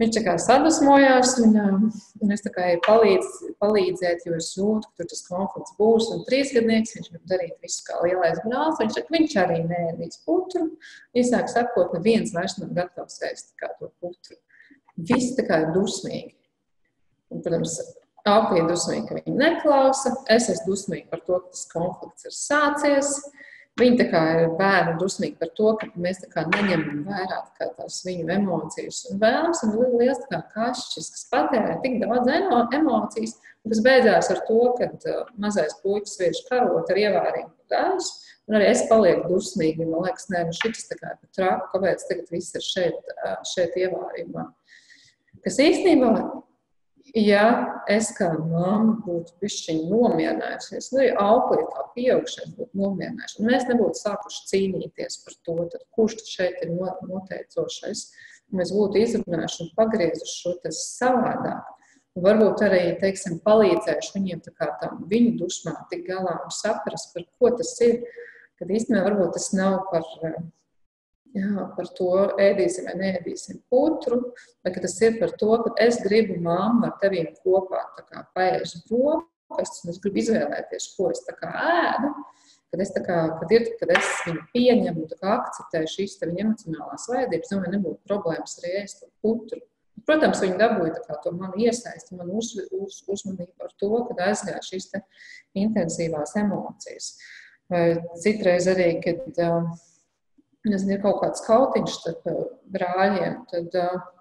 Viņš tā kā sadusmojās, un, un es tā kā palīdz, palīdzēt, jo es jūtu, ka tur tas konflikts būs. Un trīsgadnieks, viņš grib darīt visu kā lielais brālis. Viņš saka, viņš arī neēdīs putru. Īsāk sakot, neviens vairs nav gatavs ēst kā to putru. Visi tā kā ir dusmīgi. Un, protams, Alpija ir dusmīgi, ka viņi neklausa. Es esmu dusmīgi par to, ka tas konflikts ir sācies. Viņi tā kā ir bērni dusmīgi par to, ka mēs tā kā neņemam vērā tā kā tās viņu emocijas. Un vēlams un liels tā kā kašķis, kas patērē tik daudz emocijas, un kas beidzās ar to, kad mazais puikas vieši karot ar ievārījumu tēvs, un arī es palieku dusmīgi, man liekas, nē, nu šitas tā kā ir traku, kāpēc tagad viss ir šeit, šeit ievārījumā. Kas īstenībā, ja es kā mamma būtu bišķiņ nomierinājusies, nu, ja Auklī kā pieaugšais būtu nomierinājuši, un mēs nebūtu sākuši cīnīties par to, tad kurš tad šeit ir noteicošais, un mēs būtu izrunājuši un pagriezuši šo tas savādāk, un varbūt arī, teiksim, palīdzējuši viņiem tā kā tam viņu dusmā tik galā un saprast, par ko tas ir, kad īstenībā varbūt tas nav par... Jā, par to ēdīsim vai neēdīsim putru, bet tas ir par to, ka es gribu mammu ar tevīm kopā tā kā paēst brokastis, un es gribu izvēlēties, ko es tā kā ēdu, kad es tā kā, kad ir, kad es viņu pieņemu, tā kā akceptēju šīs te viņa emocionālās vajadzības, domāju, nebūtu problēmas arī ēst to putru. Protams, viņi dabūja tā kā to manu iesaisti, manu uz, uz, uzmanību par to, kad aizgāja šīs te intensīvās emocijas. Vai citreiz arī, kad nezinu, ir kaut kāds kautiņš starp brāļiem, tad,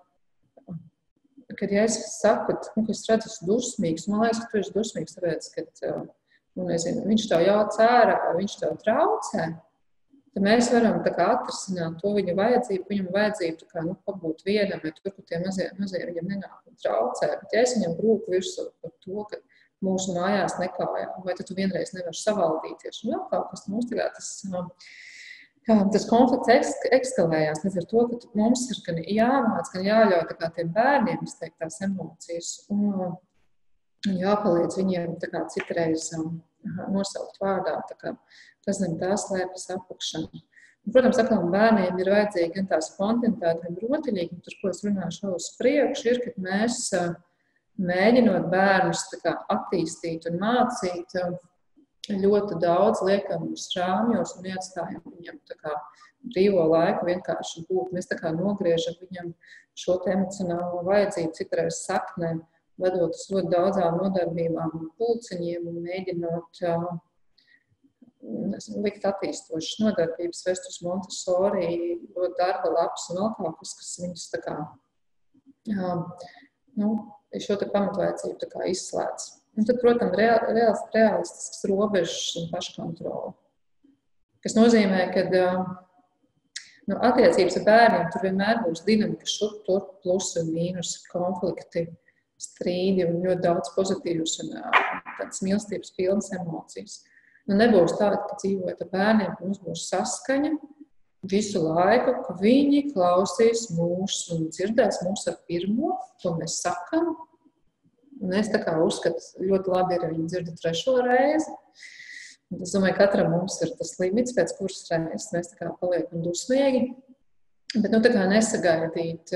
kad ja es saku, ka es redzu, esmu dusmīgs, man liekas, ka tu esi dusmīgs, tāpēc, ka, nu, nezinu, viņš tev jāc ārā, viņš tev traucē, tad mēs varam tā kā atrasināt to viņa vajadzību, viņam vajadzību tā kā, nu, pabūt vienam, vai tur, kur tie mazie, mazie viņam nenāk un traucē, bet ja es viņam brūku virsū par to, ka mūsu mājās nekājā, vai tad tu vienreiz nevar savaldīties, un vēl kaut kas mums tagad tas... Jā, tas konflikts ekskalējās līdz ar to, ka mums ir gan jāmāc, gan jāļauj tā kā tiem bērniem izteikt tās emocijas un jāpalīdz viņiem tā kā citreiz nosaukt vārdā, tā kā kas zem tās slēpjas apakšā. Un, protams, atkal bērniem ir vajadzīga gan tā spontanitāte, gan rotaļīgi, un tur, ko es runāšu vēl uz priekšu, ir, kad mēs mēģinot bērnus tā kā attīstīt un mācīt, ļoti daudz liekam uz rāmjos un neatstājam viņam tā kā brīvo laiku vienkārši būt. Mēs tā kā nogriežam viņam šo te emocionālo vajadzību citreiz saknē, vedot uz ļoti daudzām nodarbībām un pulciņiem un mēģinot nezinu, likt attīstošas nodarbības, vest uz Montessori, ļoti darba labs un vēl kaut kas, kas viņus tā kā, jā, nu, šo te pamatvajadzību tā kā izslēdz. Un tad, protams, reāls, realistisks robežas un paškontrola, kas nozīmē, ka nu, attiecības ar bērniem tur vienmēr būs dinamika, šur, tur, plus un mīnus, konflikti, strīdi un ļoti daudz pozitīvas un tādas mīlestības pilnas emocijas. Nu, nebūs tāda, ka dzīvojot ar bērniem, ka mums būs saskaņa visu laiku, ka viņi klausīs mūs un dzirdēs mūs ar pirmo, ko mēs sakam. Un es tā kā uzskatu, ļoti labi ir, ja viņi dzirda trešo reizi. Un es domāju, katram mums ir tas limits, pēc kuras reizes mēs tā kā paliekam dusmīgi. Bet nu tā kā nesagaidīt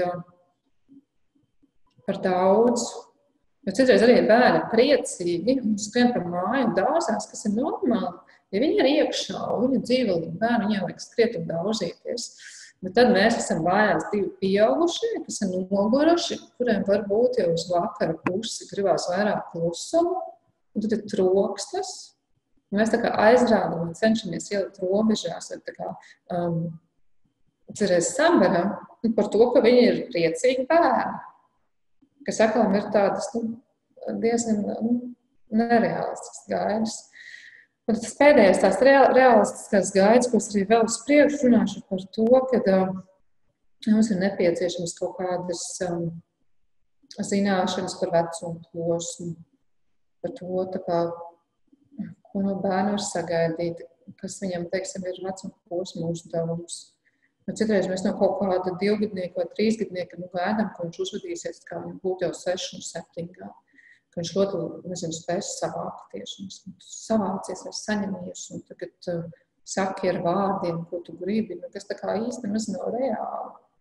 par daudz. Jo citreiz arī bērni priecīgi un skrien par māju un dārzās, kas ir normāli. Ja viņi ir iekšā, viņi ir dzīvelīgi bērni, viņiem vajag skriet un daudzīties. Bet tad mēs esam mājās divi pieaugušie, kas ir noguruši, kuriem varbūt jau uz vakara pusi gribās vairāk klusumu, un tad ir troksnis. Mēs tā kā aizrādam un cenšamies ielikt robežās, vai tā kā um, cerēs sabaram par to, ka viņi ir priecīgi bērni, kas atkal ir tādas nu, diezgan nu, nereālistiskas gaidas. Un tas pēdējais tās realistiskās gaidas, ko es arī vēl uz priekšu runāšu par to, ka uh, mums ir nepieciešams kaut kādas um, zināšanas par vecumu posmu, par to, tā kā, ko no bērna var sagaidīt, kas viņam, teiksim, ir vecuma posma uzdevums. Bet citreiz mēs no kaut kāda divgadnieka vai trīsgadnieka nu, gaidām, ka viņš uzvedīsies, kā viņam būtu jau seši un septiņi gadi. Ka viņš ļoti, nezinu, spēs savākties, un savācies vai saņemies, un tagad uh, saki ar vārdiem, ko tu gribi, nu, kas tā kā īsti maz nav reāli.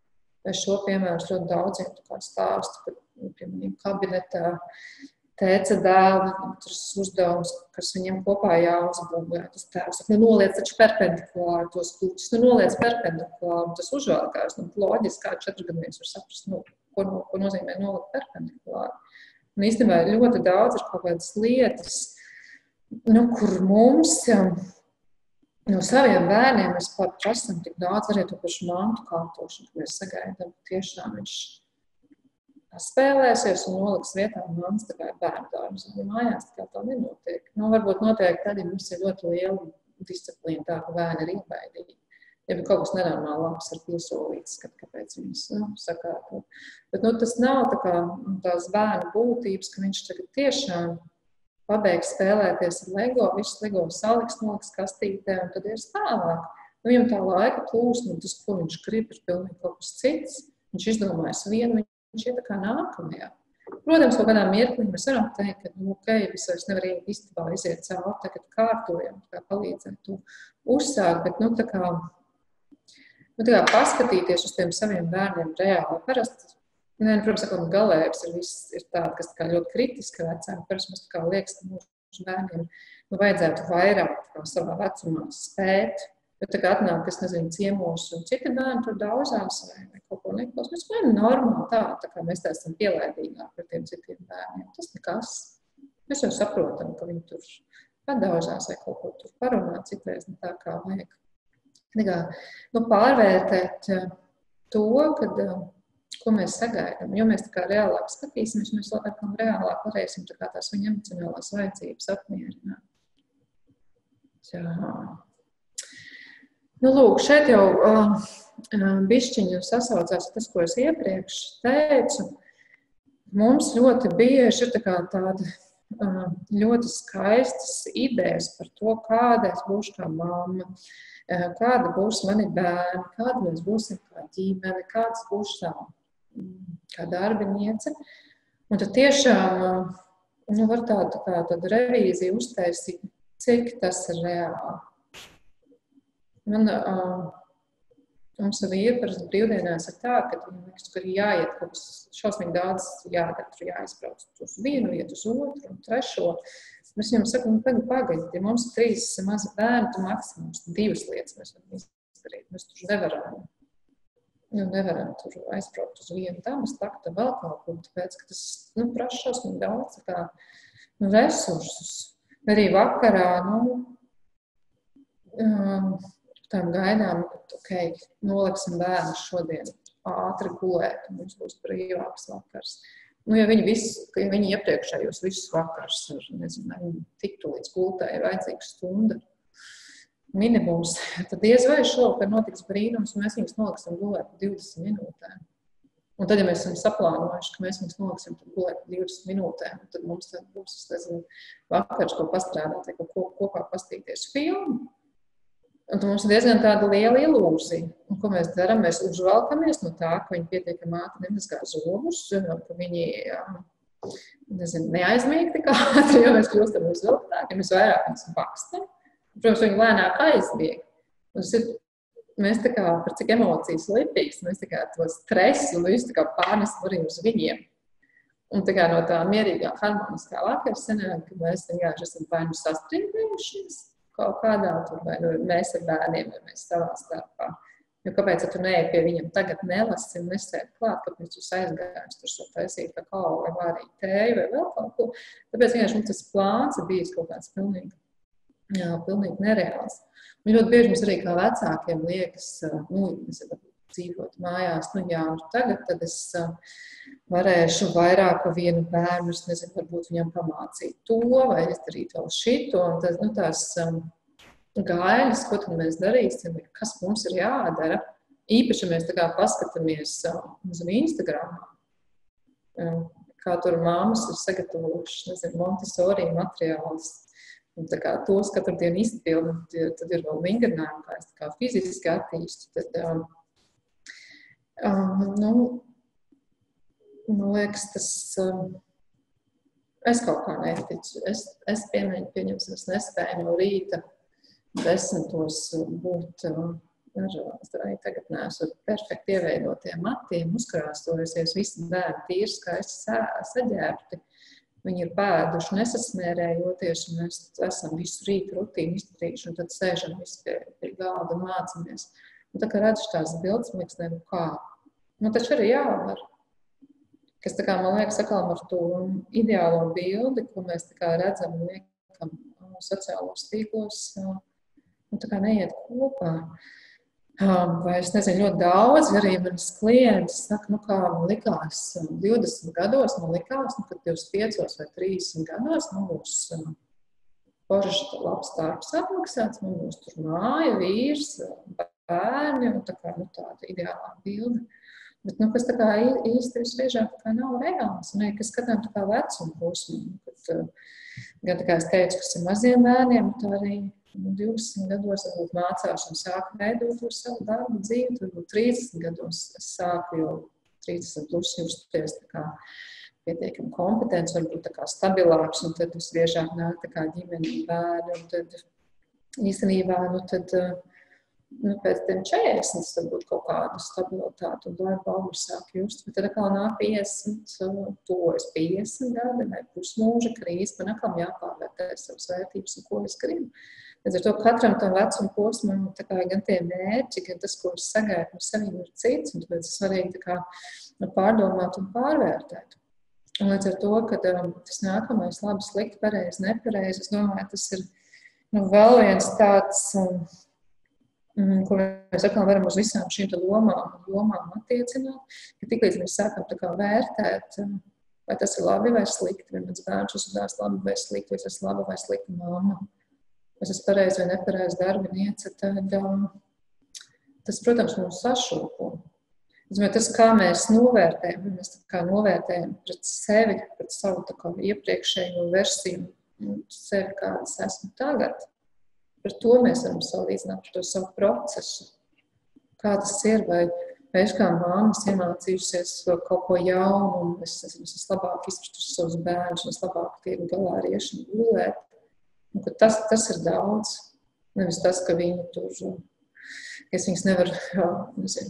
Es šo piemēru ļoti daudziem stāstu, ka, piemēram, kabinetā tēca dēli, tas uzdevums, kas viņiem kopā jāuzbūvē. Tas tēvs saka, nu noliec taču perpendikulāri tos kūķus, nu noliec perpendikulāri, un tas uzvēlkās. Nu, loģiski, kā četrgadnieks var saprast, nu, ko, ko nozīmē nolikt perpendikulāri. Un īstenībā ļoti daudz ir kaut kādas lietas, nu, kur mums no saviem bērniem mēs pat prasam tik daudz, arī to pašu mantu kārtošanu, ka mēs sagaidām, tiešām viņš spēlēsies un noliks vietā mans tā kā bērnu dārzā. Ja mājās tā kā tā nenotiek. Nu, varbūt notiek tad, ja mums ir ļoti liela disciplīna, tā, ka bērni ir iebaidīgi. Ja kaut kas nenormāli labs ir piesolīts, kad kāpēc viņas nu, sakārto. Bet nu, tas nav tā kā tās bērnu būtības, ka viņš tagad tiešām pabeigs spēlēties ar Lego, visus Lego saliks, noliks kastītē un tad ir tālāk. Nu, viņam tā laika plūsma, tas, ko viņš grib, ir pilnīgi kaut kas cits. Viņš izdomājas vienu, viņš ir tā kā nākamajā. Protams, kaut kādā mirklī mēs varam teikt, ka, nu, ok, es vairs nevaru istabā iziet cauri, tagad kārtojam, tā kā palīdzēt to uzsākt, bet, nu, tā kā, nu, tā kā paskatīties uz tiem saviem bērniem reāli. Parasti, ne, protams, sakot, galējums ir viss, ir tāda, kas tā kā ļoti kritiska vecāka, parasti mums tā kā liekas, ka mūsu bērniem, nu, vajadzētu vairāk kā savā vecumā spēt. Bet tā kā atnāk, es nezinu, ciemos un citi bērni tur daudzās vai, vai kaut ko neklaus. Mēs vai normāli tā, tā kā mēs tā esam pielaidīgāk par tiem citiem bērniem. Tas nekas. Mēs jau saprotam, ka viņi tur padauzās vai kaut ko tur parunā citreiz ne tā kā vajag. Tā kā, nu, pārvērtēt to, kad, ko mēs sagaidām. Jo mēs tā kā reālāk skatīsimies, mēs laikam reālāk varēsim tā kā tās viņa emocionālās vajadzības apmierināt. Jā. Nu, lūk, šeit jau uh, bišķiņu sasaucās tas, ko es iepriekš teicu. Mums ļoti bieži ir tā kā tāda uh, ļoti skaistas idejas par to, kāda es būšu kā mamma, uh, kāda būs mani bērni, kāda mēs būsim kā ģimene, kāds būs tā kā darbiniece. Un tad tiešām uh, nu, var tādu, tā, tādu revīziju uztaisīt, cik tas ir reāli. Man, uh, mums ar vīru parasti brīvdienās ir tā, ka viņam liekas, ka ir jāiet kaut kas šausmīgi daudz jādara, tur jāizbrauc uz vienu vietu, uz otru un trešo. Mēs viņam sakam, nu, pagaid, pagaid, ja mums ir trīs mazi bērni, tu maksimums divas lietas mēs varam izdarīt. Mēs tur nevaram, nu, nevaram tur aizbraukt uz vienu damas taktu, vēl kaut ko, tāpēc, ka tas, nu, prasa šausmīgi daudz, tā kā, nu, resursus. Arī vakarā, nu, um, tām gaidām, ok, noliksim bērnus šodien ātri gulēt, un mums būs brīvāks vakars. Nu, ja viņi, visu, ja viņi iepriekšējos visus vakars, ar, nezinu, viņi tiktu līdz gultē, ir vajadzīga stunda minimums, tad diez vai šovakar notiks brīnums, un mēs viņus noliksim gulēt pa divdesmit minūtēm. Un tad, ja mēs esam saplānojuši, ka mēs viņus noliksim gulēt pa divdesmit minūtēm, tad mums tad būs, es nezinu, vakars, ko pastrādāt, vai ko kopā pastīties filmu. Un mums ir diezgan tāda liela ilūzija. Un ko mēs darām? Mēs uzvalkamies no tā, ka viņi pietiekami ātri nemazgā zobus, ka viņi, nezinu, neaizmieg tik ātri, jo mēs kļūstam uzvilktāki, mēs vairāk mēs bakstam. Protams, viņi lēnāk aizmieg. Un tas ir, mēs tā kā, par cik emocijas lipīgs, mēs tā kā to stresu un visu tā kā pārnesam arī uz viņiem. Un tā kā no tā mierīgā, harmoniskā vakara sanāk, ka mēs vienkārši esam vai nu sastrīdējušies, kaut kādā tur, vai nu mēs ar bērniem, vai mēs savā starpā. Jo kāpēc, ja tu neej pie viņam tagad nelasi un nesēd klāt, kāpēc tu aizgājums tur šo taisīt kakao vai vārīt tēju vai vēl kaut ko. Tāpēc vienkārši mums tas plāns ir bijis kaut kāds pilnīgi, jā, pilnīgi nereāls. Un ļoti bieži mums arī kā vecākiem liekas, nu, es dzīvot mājās, nu jā, un tagad tad es varēšu vairāk par vienu bērnu, es nezinu, varbūt viņam pamācīt to, vai izdarīt vēl šito, un tas, nu, tās um, gaiļas, ko tad mēs darīsim, kas mums ir jādara. Īpaši mēs tā kā paskatāmies um, uz Instagramā, um, kā tur māmas ir sagatavojuši, nezinu, Montessori materiālus, un tā kā tos katru dienu izpildu, tad ir vēl vingrinājumi, kā es tā kā fiziski attīstu, tad, um, um, nu, man liekas, tas, um, es kaut kā neticu. Es, es piemēņu, pieņemsim, es nespēju no rīta desmitos būt um, ar arī tagad neesmu perfekti ieveidotiem matiem, uzkrāstojusies, visi bērni tīri skaisti saģērbti. Viņi ir pēduši, nesasmērējoties, un mēs esam visu rītu rutīnu izdarījuši, un tad sēžam visi pie, pie galda un mācamies. Un tā kā redzu tās bildes, man liekas, nevar kā. Nu, taču arī jāvar. Kas, tā kā, man liekas, sakām ar to ideālo bildi, ko mēs tā kā redzam un liekam sociālos tīklos, nu, tā kā neiet kopā. Vai es nezinu, ļoti daudz, arī manas klientas saka, nu kā man likās divdesmit gados, man likās, nu, kad divdesmit piecos vai trīsdesmit gados, man būs foršs labs darbs apmaksāts, man būs tur māja, vīrs, bērni, un tā kā, nu, tāda ideālā bilde. Bet, nu, kas tā kā īsti visbiežāk tā kā nav reāls, un arī, kas skatām tā kā vecuma posmu, kad, gan tā kā es teicu, kas ir maziem bērniem, tā arī divdesmit gados varbūt mācās un sāku veidot to savu darbu dzīvi, varbūt trīsdesmit gados es sāku jau trīsdesmit plus justies tā kā pietiekami kompetents, varbūt tā kā stabilāks, un tad visbiežāk nāk tā kā ģimeni un bērni, un tad īstenībā, nu tad, nu pēc tiem četrdesmit varbūt kaut kādu stabilitātu un darba augu sāk just, bet tad atkal nāk piecdesmit, tuvojas piecdesmit gadi vai pusmūža krīze, man atkal jāpārvērtē savas vērtības un ko es gribu. Līdz ar to katram tam vecuma posmam tā kā gan tie mērķi, gan tas, ko es sagaidu no sevīm ir cits, un tāpēc es svarīgi tā kā pārdomāt un pārvērtēt. Un līdz ar to, kad um, tas nākamais labi, slikti, pareizi, nepareizi, es domāju, tas ir nu, vēl viens tāds, um, ko mēs atkal varam uz visām šīm lomām, lomām attiecināt, ka tiklīdz mēs sākam tā kā vērtēt, um, vai tas ir labi vai slikti, vai mans bērns uzvedās labi vai slikti, vai tas ir laba vai slikta mamma. Es esmu pareizi vai nepareizi darbiniece, tad um, tas, protams, mums sašūpo. Tas, kā mēs novērtējam, mēs tā kā novērtējam pret sevi, pret savu tā kā iepriekšējo versiju, sevi, kādas esmu tagad. Par to mēs varam salīdzināt, par to savu procesu. Kā tas ir, vai, vai es kā māmas iemācījusies kaut ko jaunu, un es, es, es, es labāk izprastu savus bērnus, un es labāk tieku galā ar iešanu gulēt. Tas, tas ir daudz. Nevis tas, ka viņi tur, ka es viņus nevaru, nezinu,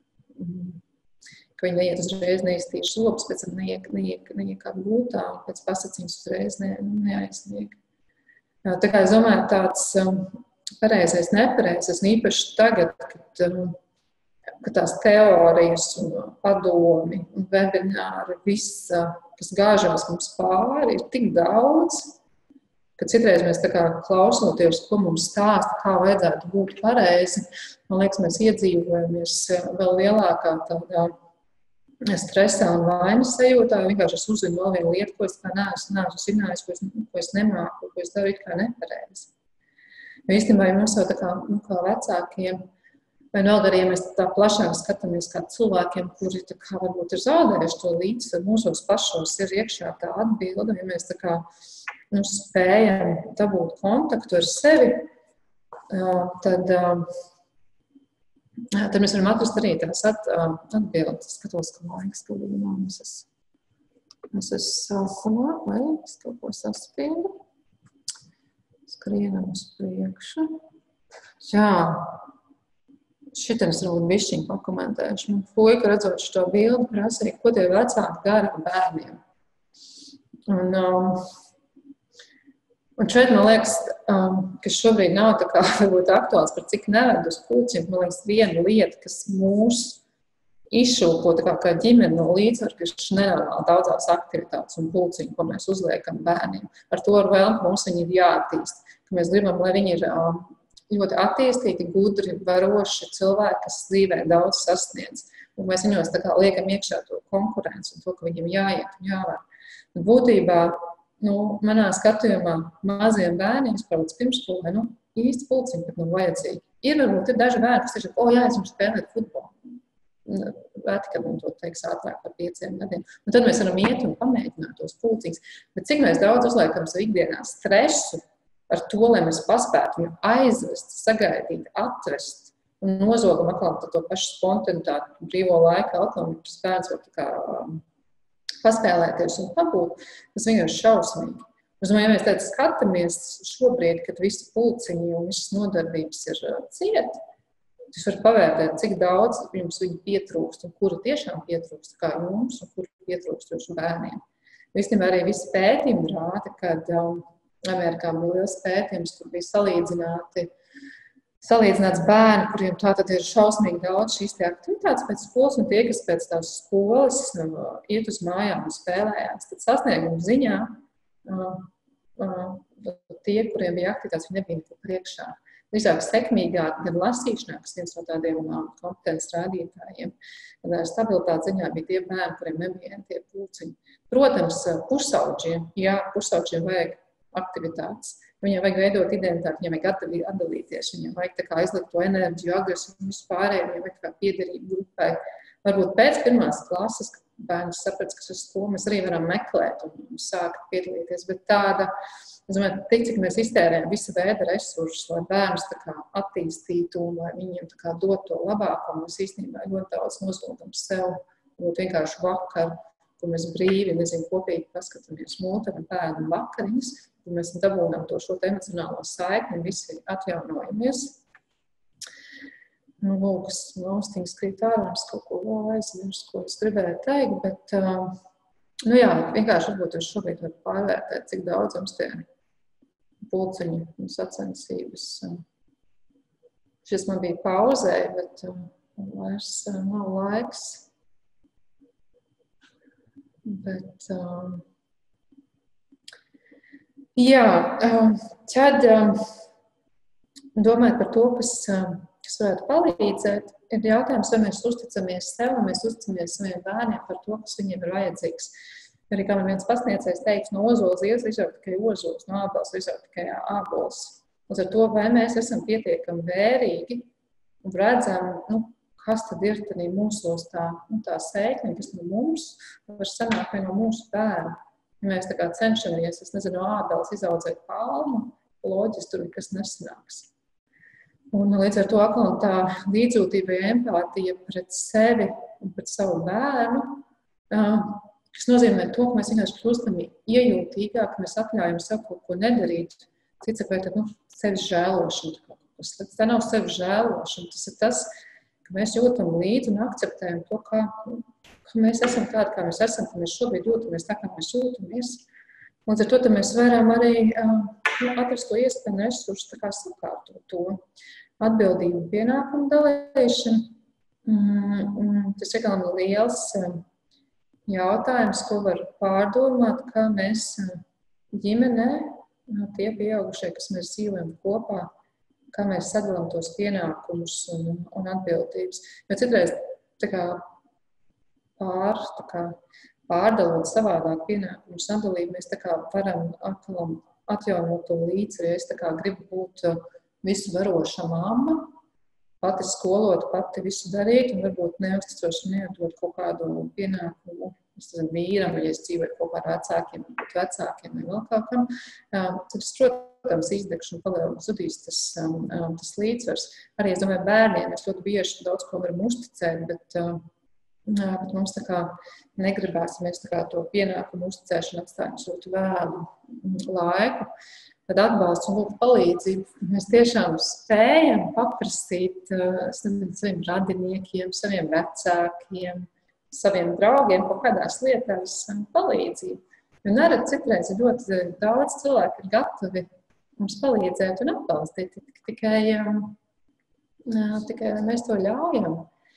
ka viņi neiet uzreiz neiztīši zobus, pēc tam neiek, neiek, neiek kā gultā, un pēc pasacījums uzreiz ne, neaizniek. Tā kā es domāju, tāds pareizais, nepareizais, un īpaši tagad, kad, kad tās teorijas un padomi un webināri, viss, kas gāžās mums pāri, ir tik daudz, kad citreiz mēs tā kā klausoties, ko mums stāsta, kā vajadzētu būt pareizi, man liekas, mēs iedzīvojamies vēl lielākā tādā stresā un vainas sajūtā, vienkārši es uzzinu vēl vienu lietu, ko es kā neesmu, neesmu zinājis, ko es, ko es nemāku, ko es daru it kā nepareizi. Jo īstenībā, ja mums jau tā kā, nu, kā vecākiem, vai vēl arī, ja mēs tā plašāk skatāmies kā cilvēkiem, kuri tā kā varbūt ir zaudējuši to līdzsvaru, mūsos pašos ir iekšā tā atbilde, ja mēs tā kā nu, spējam dabūt kontaktu ar sevi, tad, tad mēs varam atrast arī tās atbildes. Skatos, ka laiks, ka es esmu, es esmu sākumā, vai es kaut ko saspīdu. Skrienam uz priekšu. Jā, šitien es varbūt bišķiņu pakomentēšu. Puika, redzot šo bildi, prasīja, ko tie vecāki dara ar bērniem. Un, um, Un šeit, man liekas, um, kas šobrīd nav tā kā varbūt aktuāls par cik neved uz pulciņu, man liekas, viena lieta, kas mūs izšūpo tā kā, kā ģimeni no līdzsvaru, ka šis nenormāli daudzās aktivitātes un pulciņu, ko mēs uzliekam bērniem. Ar to ar vēl mums viņi ir jāattīst. Ka mēs gribam, lai viņi ir um, ļoti attīstīti, gudri, varoši cilvēki, kas dzīvē daudz sasniedz. Un mēs viņos tā kā liekam iekšā to konkurenci un to, ka viņiem jāiet un jāvar. Un būtībā, nu, manā skatījumā maziem bērniem spēlēts pirmsskolē, nu, īsti pulciņi pat nav vajadzīgi. Ir varbūt ir daži bērni, kas ir, o, jā, es jums spēlēt futbolu. Vēti, kad man to teiks ātrāk par pieciem gadiem. Un tad mēs varam iet un pamēģināt tos pulciņus. Bet cik mēs daudz uzliekam savu ikdienā stresu ar to, lai mēs paspētu viņu aizvest, sagaidīt, atvest un nozogam atkal to pašu spontanitāti brīvo laiku atkal, kas bērns var tā kā paspēlēties un pabūt, tas vienkārši šausmīgi. Es domāju, ja mēs tādu skatāmies šobrīd, kad visi pulciņi un visas nodarbības ir ciet, Jūs varat pavērtēt, cik daudz jums viņi pietrūkst un kura tiešām pietrūkst kā jums un kura pietrūkst jūsu bērniem. Īstenībā arī visi pētījumi rāda, kad um, Amerikā bija liels pētījums, kur bija salīdzināti, salīdzināts bērni, kuriem tā tad ir šausmīgi daudz šīs tie aktivitātes pēc skolas, un tie, kas pēc tās skolas no, iet uz mājām un spēlējās, tad sasniegumu ziņā uh, uh, tie, kuriem bija aktivitātes, viņi nebija priekšā. Visāk sekmīgāk, gan lasīšanā, kas viens no tādiem kompetences rādītājiem, gan stabilitātes ziņā bija tie bērni, kuriem nebija tie pulciņi. Protams, pusauģiem, jā, pusauģiem vajag aktivitātes. Viņiem vajag veidot identitāti, viņiem vajag atdalīties, viņiem vajag tā kā izlikt to enerģiju, agresiju, visu pārējo, viņiem vajag tā kā piederību grupai. Varbūt pēc pirmās klases, kad bērns saprats, kas uz skolu, mēs arī varam meklēt un sākt piedalīties, bet tāda, es domāju, tik, cik mēs iztērējam visa veida resursus, lai bērnus tā kā attīstītu un lai viņiem tā kā dot to labāko, mēs īstenībā ļoti daudz nozodam sev, būt vienkārši vakaru, kur mēs brīvi, nezinu, kopīgi paskatāmies mūteni bērnu vakariņas, kur mēs dabūnām to šo emocionālo saikni un visi atjaunojamies. Nu, lūkas, laustiņas krīt ārā, es kaut ko vēl aizmirstu, ko es gribēju teikt, bet, nu jā, vienkārši varbūt jūs šobrīd varat pārvērtēt, cik daudz jums tie pulciņi un sacensības. Šis man bija pauzē, bet vairs nav laiks. Bet, jā, tad domājot par to, kas, kas varētu palīdzēt, ir jautājums, vai mēs uzticamies sev, vai mēs uzticamies saviem bērniem par to, kas viņiem ir vajadzīgs. Arī kā man viens pasniedzējs teiks, no ozola zievas izraut tikai ozols, no ābols izraut tikai ābols. Uz ar to, vai mēs esam pietiekami vērīgi un redzam, nu, kas tad ir tad mūsos tā, nu, tā sēkļa, kas no mums var sanākt vai no mūsu bērna. Ja mēs tā kā cenšamies, es nezinu, no ābeles izaudzēt palmu, loģiski tur nekas nesanāks. Un līdz ar to atkal tā līdzjūtība, empātija pret sevi un pret savu bērnu, kas nozīmē to, ka mēs vienkārši kļūstam iejūtīgāk, ka mēs atļaujam sev kaut ko nedarīt. Cits vai tad, nu, sevis žēlošana. Tā nav sevis žēlošana, tas ir tas, ka mēs jūtam līdzi un akceptējam to, kā, ka mēs esam tādi, kā mēs esam, ka mēs šobrīd jūtamies tā, kā mēs jūtamies. Un ar to mēs varam arī uh, atrast to iespēju resursu, tā kā sakārtot to atbildību un pienākumu dalīšanu. Mm, tas ir gan liels uh, jautājums, ko var pārdomāt, kā mēs uh, ģimenē, uh, tie pieaugušie, kas mēs dzīvojam kopā, kā mēs sadalām tos pienākumus un, un atbildības. Jo citreiz tā kā pār, tā kā pārdalot savādāk pienākumus atdalību, mēs tā kā varam atkal atjaunot to līdzsvaru. Es tā kā gribu būt visu varoša mamma, pati skolot, pati visu darīt un varbūt neuzticos un neatdot kaut kādu pienākumu. Es nezinu, vīram, ja es dzīvoju kopā ar vecākiem, varbūt vecākiem vai vēl kaut kam. Tad es, protams, izdegšu un palielu zudīs tas, um, tas līdzsvars. Arī, es domāju, bērniem mēs ļoti bieži daudz ko varam uzticēt, bet, um, bet mums tā kā negribās, mēs tā kā to pienākumu uzticēšanu atstājam sūtu vēlu laiku. Tad atbalsts un lūk palīdzību. Mēs tiešām spējam paprasīt uh, saviem radiniekiem, saviem vecākiem, saviem draugiem kaut kādās lietās um, palīdzību. Un arī citreiz ir ļoti daudz cilvēku ir gatavi mums palīdzēt un atbalstīt, tikai, tikai mēs to ļaujam.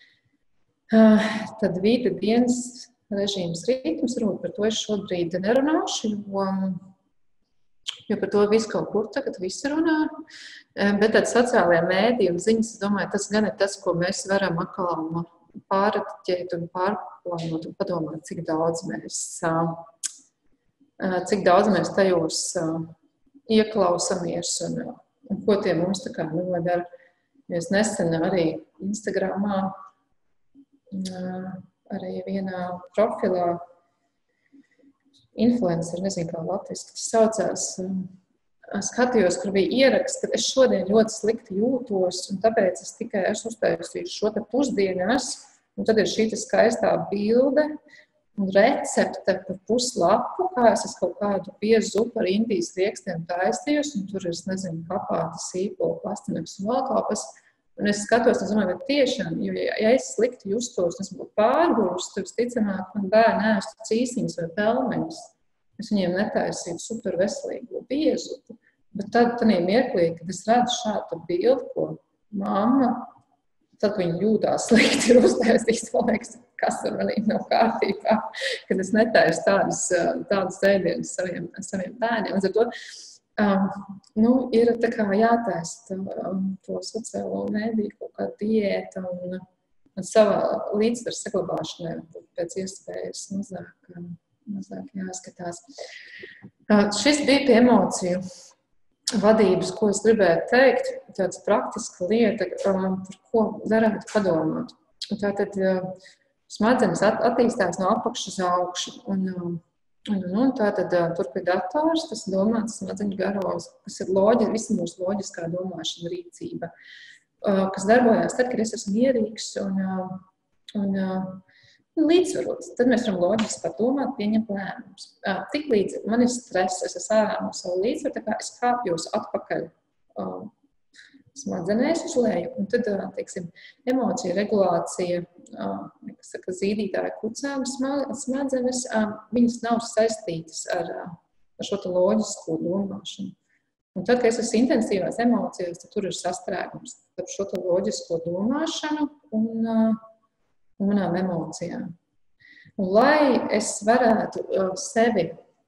Tad vīda dienas režīms ritms, varbūt par to es šobrīd nerunāšu, jo, jo par to visu kaut kur tagad visi runā. Bet tad sociālajā mēdī un ziņas, es domāju, tas gan ir tas, ko mēs varam atkal pāratiķēt un pārplānot un padomāt, cik daudz mēs, cik daudz mēs tajos ieklausamies un, un ko tie mums tā kā nodara. Es nesen arī Instagramā, arī vienā profilā influencer, nezinu kā latviski tas saucās, skatījos, kur bija ieraksts, ka es šodien ļoti slikti jūtos, un tāpēc es tikai esmu uztaisījuši šo te pusdienās, un tad ir šī skaistā bilde un recepte par puslapu, kā es esmu kaut kādu piezupu ar Indijas riekstiem taistījusi, un tur ir, es nezinu, kapāta, sīpola, pastinakas un vēl kāpas, Un es skatos, es domāju, ka tiešām, jo ja, ja es slikti justos, es būtu pārgurus, tad visticamāk man bērni ēstu cīsiņas vai pelmeņus. Es viņiem netaisītu super veselīgu biezupu. Bet tad, tādā mirklī, kad es redzu šādu bildi, ko mamma, tad, kad viņa jūtās slikti ir uztaisījis, man liekas, kas ar manīm nav kārtībā, kad es netaisu tādas, tādas ēdienas saviem, saviem bērniem. Un ar to um, nu, ir tā kā jātaisa um, to sociālo mēdīju, kaut kā diēta un, un savā līdzsvaru saglabāšanai pēc iespējas mazāk, mazāk jāskatās. Uh, šis bija pie emociju vadības, ko es gribēju teikt, tāds praktiska lieta, um, par ko darētu padomāt. Un tātad uh, smadzenes at, attīstās no apakšas uz augšu. Un, um, un, un tātad uh, tur pie dators, tas domāts smadzeņu garos, kas ir loģi, visa mūsu loģiskā domāšana rīcība, uh, kas darbojās tad, kad es esmu mierīgs un, uh, un uh, līdzsvarots. Tad mēs varam loģiski padomāt, pieņemt lēmumus. Tik līdz man ir stress, es esmu ārā no savu līdzsvaru, tā kā es kāpjos atpakaļ uh, smadzenēs uz leju. Un tad, uh, teiksim, emocija regulācija, uh, kas saka, zīdītāja kucēm smadzenes, uh, viņas nav saistītas ar, uh, ar šo te loģisko domāšanu. Un tad, kad es esmu intensīvās emocijās, tad tur ir sastrēgums par šo te loģisko domāšanu un uh, un manām emocijām. Un, lai es varētu uh, sevi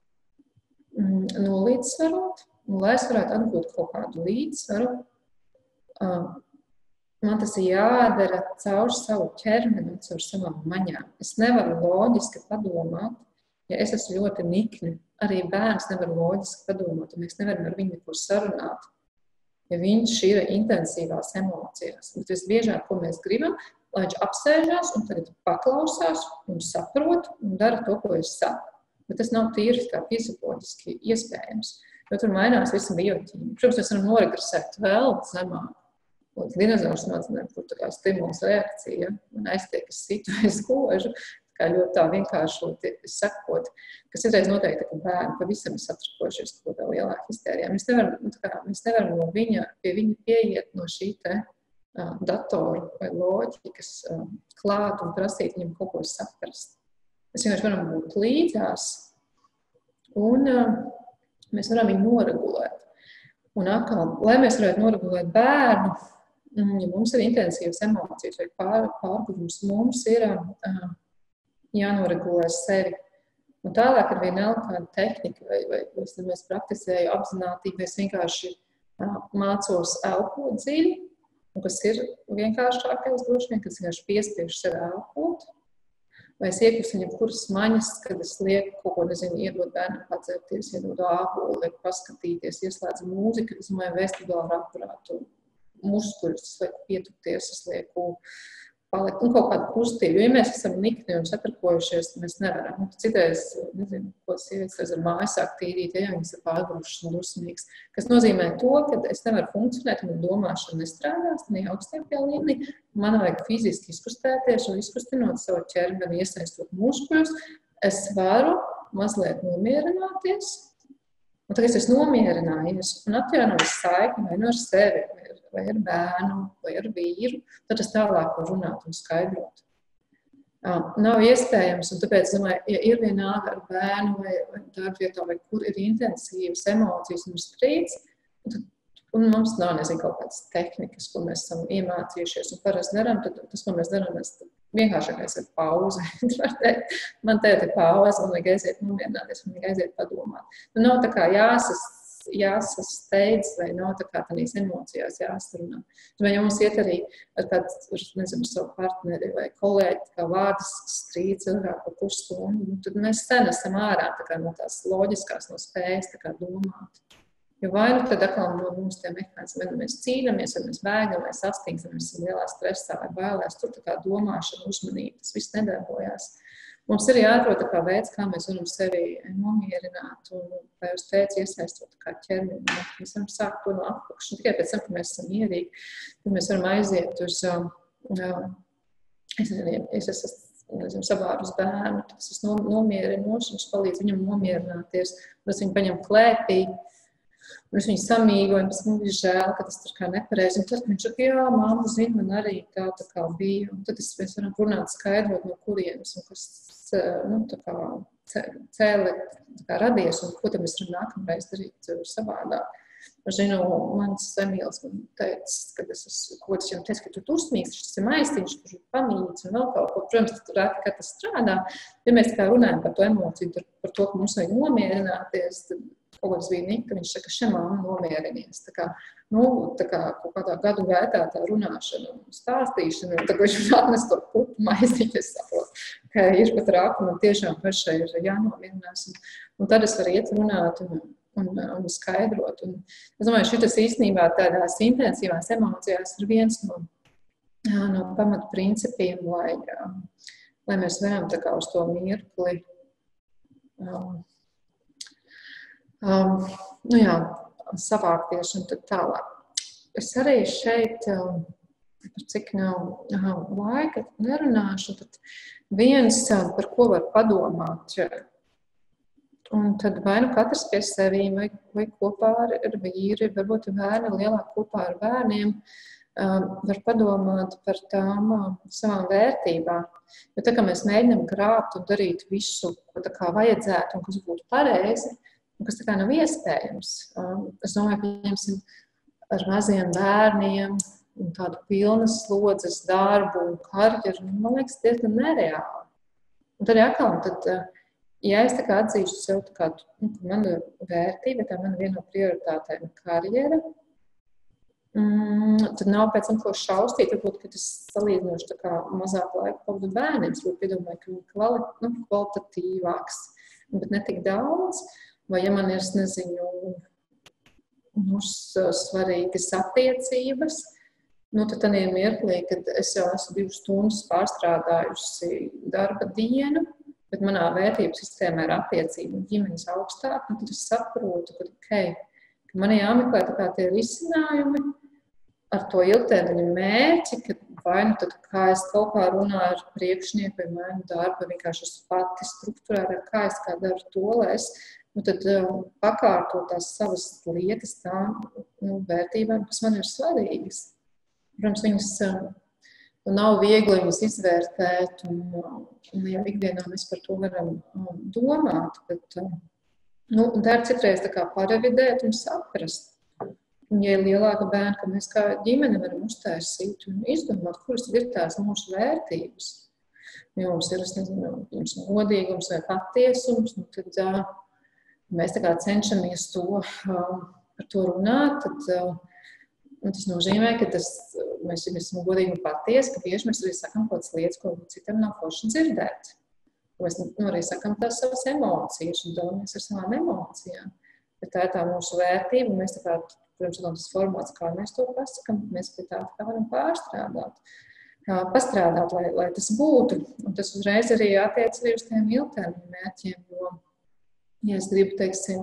mm, nolīdzsvarot, un lai es varētu atgūt kaut kādu līdzsvaru, uh, man tas ir jādara caur savu ķermeni un caur savām maņām. Es nevaru loģiski padomāt, ja es esmu ļoti nikni. Arī bērns nevar loģiski padomāt, un mēs nevaram ar viņu neko sarunāt, ja viņš ir intensīvās emocijās. Bet visbiežāk, ko mēs gribam, lai viņš apsēžās un tagad paklausās un saprot un dara to, ko es saku. Bet tas nav tīri kā fizioloģiski iespējams, jo tur mainās visa bioķīmija. Protams, mēs varam noregresēt vēl zemāk, līdz dinozauru smadzenēm, kur tā kā stimuls reakcija un aiztiek, es situ, es kožu, kā ļoti tā vienkāršoti sakot, kas izreiz noteikti, ka bērni pavisam ir satrakojušies kaut kādā lielā histērijā. Mēs nevaram, nu, kā, mēs nevaram no viņa, pie viņa pieiet no šī te datoru vai loģikas klāt un prasīt viņam kaut ko saprast. Mēs vienkārši varam būt līdzās un mēs varam viņu noregulēt. Un atkal, lai mēs varētu noregulēt bērnu, ja mums ir intensīvas emocijas vai pār, pārgudums, mums ir jānoregulē sevi. Un tālāk ar vienalga kāda tehnika vai, vai, vai mēs praktisēju apzinātību, es vienkārši mācos elpot dziļi, un kas ir vienkāršākais droši vien, kad es vienkārši piespiežu sevi elpot, vai es ieklusu viņam kuras maņas, kad es lieku kaut ko, nezinu, iedot bērnam padzerties, iedot ābolu, lieku paskatīties, ieslēdzu mūziku, es domāju, vestibuláru aparātu, muskuļus, es lieku pietukties, es lieku palikt, un kaut kādu kustību. Jo, ja mēs esam nikni un satrakojušies, tad mēs nevaram. Un citreiz, nezinu, ko sievietes ar māju sāk tīrīt, ja viņas ir pārgurušas un dusmīgas. Kas nozīmē to, ka es nevaru funkcionēt, un domāšana nestrādās, ne augstākajā līmenī. Man vajag fiziski izkustēties un izkustinot savu ķermeni, iesaistot muskuļus. Es varu mazliet nomierināties. Un tagad es nomierinājies un atjaunoju saikni vai no ar sevi, vai ar, vai ar bērnu, vai ar vīru, tad es tālāk varu runāt un skaidrot. Uh, nav iespējams, un tāpēc, domāju, ja ir vienalga ar bērnu vai, vai darbvietā, vai kur ir intensīvas emocijas un strīds, tad, un mums nav, nezinu, kaut kādas tehnikas, ko mēs esam iemācījušies un parasti darām, tad tas, ko mēs darām, mēs vienkāršākais ir pauze. Man teikt ir pauze, man vajag aiziet nomierināties, man vajag aiziet padomāt. Nu, nav tā kā jāsas, jāsasteidz, vai nav tā kā tādīs emocijās jāsarunā. Vai ja mums iet arī ar kādu, nezinu, savu partneri vai kolēģi, kā vārdas strīds ilgāk par pusstundu, tad mēs sen esam ārā tā kā no tās loģiskās, no spējas tā kā domāt. Jo vai nu tad atkal no mums tie mehānismi, vai nu mēs cīnamies, vai mēs bēgam, vai sastingsim, vai esam lielā stresā, vai bailēs, tur tā kā domāšana, uzmanība, tas viss nedarbojās. Mums ir jāatrod tā kā veids, kā mēs varam sevi nomierināt un, vai uz pēc iesaistot tā kā ķermeni. Mēs varam sākt to no apakšas, tikai pēc tam, ka mēs esam mierīgi, tad mēs varam aiziet uz, uh, es nezinu, es esmu, nezinu, sabāru uz bērnu, tad es esmu nomierinošs, un es palīdzu viņam nomierināties, un es viņu paņem klēpī, Un es viņu samīgoju, un pēc tam bija žēl, ka tas tur kā nepareizi. Un tad viņš saka, jā, mamma zina, man arī tā, tā kā bija. Un tad es, mēs varam runāt skaidrot, no kurienes un kas nu, tā kā cēli tā kā radies un ko tad mēs varam nākamreiz darīt savādāk. Es zinu, mans Emīls man teica, kad es esmu, ko es viņam teicu, ka tu uzmīgs, šis ir maistiņš, kurš ir pamīts un vēl kaut ko. Protams, tas rēti, kā tas strādā. Ja mēs tā kā runājam par to emociju, par to, ka mums vajag nomierināties, tad kaut kāds bija Nika, viņš saka, šiem māma nomierinies. Tā kā, nu, tā kā kaut kādā gadu gaitā tā runāšana un stāstīšana, un tad viņš atnes to putu maistiņu, es saprotu, ka ir pat rāku, man tiešām pašai ir jānomierinās. Un, un tad es varu iet runāt un Un, un skaidrot. Un es domāju, šitas īstenībā tādās intensīvās emocijās ir viens no, no pamatprincipiem, lai, lai mēs varam tā kā uz to mirkli um, um, nu jā, savākties un tad tālāk. Es arī šeit, um, cik nav um, laika, nerunāšu, tad viens, um, par ko var padomāt, un tad vai nu katrs pie sevīm, vai, vai kopā ar, ar vīri, varbūt bērni lielāk kopā ar bērniem, um, var padomāt par tām um, savām vērtībām. Jo tā kā mēs mēģinām grābt un darīt visu, ko tā kā vajadzētu un kas būtu pareizi, un kas tā kā nav iespējams. Um, es domāju, pieņemsim ar maziem bērniem un tādu pilnas slodzes darbu un karjeru, man liekas, diezgan nereāli. Un tad atkal, tad ja es tā kā atzīstu sev, tā kā, nu, mana vērtība, tā mana viena no prioritātēm karjera, mm, tad nav pēc tam ko šaustīt, varbūt, ka tas salīdzinoši tā kā mazāk laika pavadu bērniem, es būtu piedomāju, ka viņi kvali, nu, kvalitatīvāks, bet ne tik daudz, vai ja man ir, es nezinu, nu, svarīgas attiecības, nu, tad tādā mirklī, kad es jau esmu divas stundas pārstrādājusi darba dienu, bet manā vērtības sistēmā ir attiecība un ģimenes augstāk, un tad es saprotu, ka, okay, ka man jāmeklē tā kā tie risinājumi ar to ilgtermiņa mērķi, ka vai nu tad, kā es kaut kā runāju ar priekšnieku vai mainu darbu, vienkārši es pati strukturēju, kā es kā daru to, lai es nu, tad, um, pakārtot tās savas lietas tām nu, vērtībām, kas man ir svarīgas. Protams, viņas um, nav viegli viņus izvērtēt, un, un jau ikdienā mēs par to varam um, domāt, bet nu, tā ir citreiz tā kā parevidēt un saprast. Un, ja ir lielāka bērna, ka mēs kā ģimene varam uztaisīt un izdomāt, kuras ir tās mūsu vērtības. Ja mums ir, es nezinu, jums godīgums vai patiesums, nu, tad uh, mēs tā kā cenšamies to, uh, par to runāt, tad uh, un tas nozīmē, ka tas, mēs esam godīgi un patiesi, ka bieži mēs arī sakam kaut kādas lietas, ko citam nav forši dzirdēt. Mēs nu, arī sakam tās savas emocijas un domājamies ar savām emocijām. Bet tā ir tā mūsu vērtība, un mēs tā kā, protams, tas formāts, kā mēs to pasakam, mēs pie tā kā varam pārstrādāt, pastrādāt, lai, lai tas būtu. Un tas uzreiz arī attiec arī uz tiem ilgtermiņa mērķiem, jo, ja es gribu, teiksim,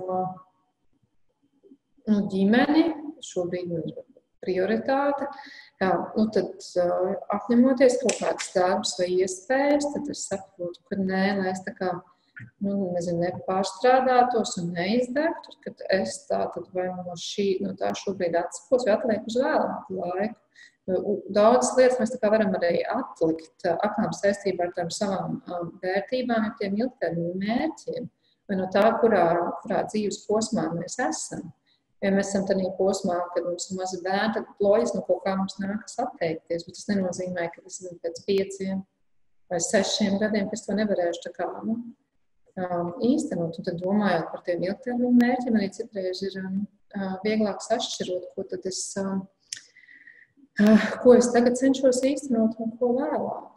nu, ģimeni, šobrīd ir prioritāte, jā, nu tad uh, apņemoties kaut kādas darbus vai iespējas, tad es saprotu, ka nē, lai es tā kā, nu, nezinu, nepārstrādātos un neizdegtu, kad es tā tad vai no šī, no tā šobrīd atsakos vai atliek uz vēlāku laiku. Daudzas lietas mēs tā kā varam arī atlikt aknām saistībā ar tām savām um, vērtībām, ar tiem ilgtermiņa mērķiem, vai no tā, kurā, kurā dzīves posmā mēs esam. Ja mēs esam tādā posmā, kad mums ir mazi bērni, tad loģis no kaut kā mums nākas atteikties, bet tas nenozīmē, ka tas ir pēc pieciem vai sešiem gadiem, ka es to nevarēšu tā kā, nu, īstenot. Un tad domājot par tiem ilgtermiņa mērķiem, arī citreiz ir vieglāk sašķirot, ko tad es, ko es tagad cenšos īstenot un ko vēlāk.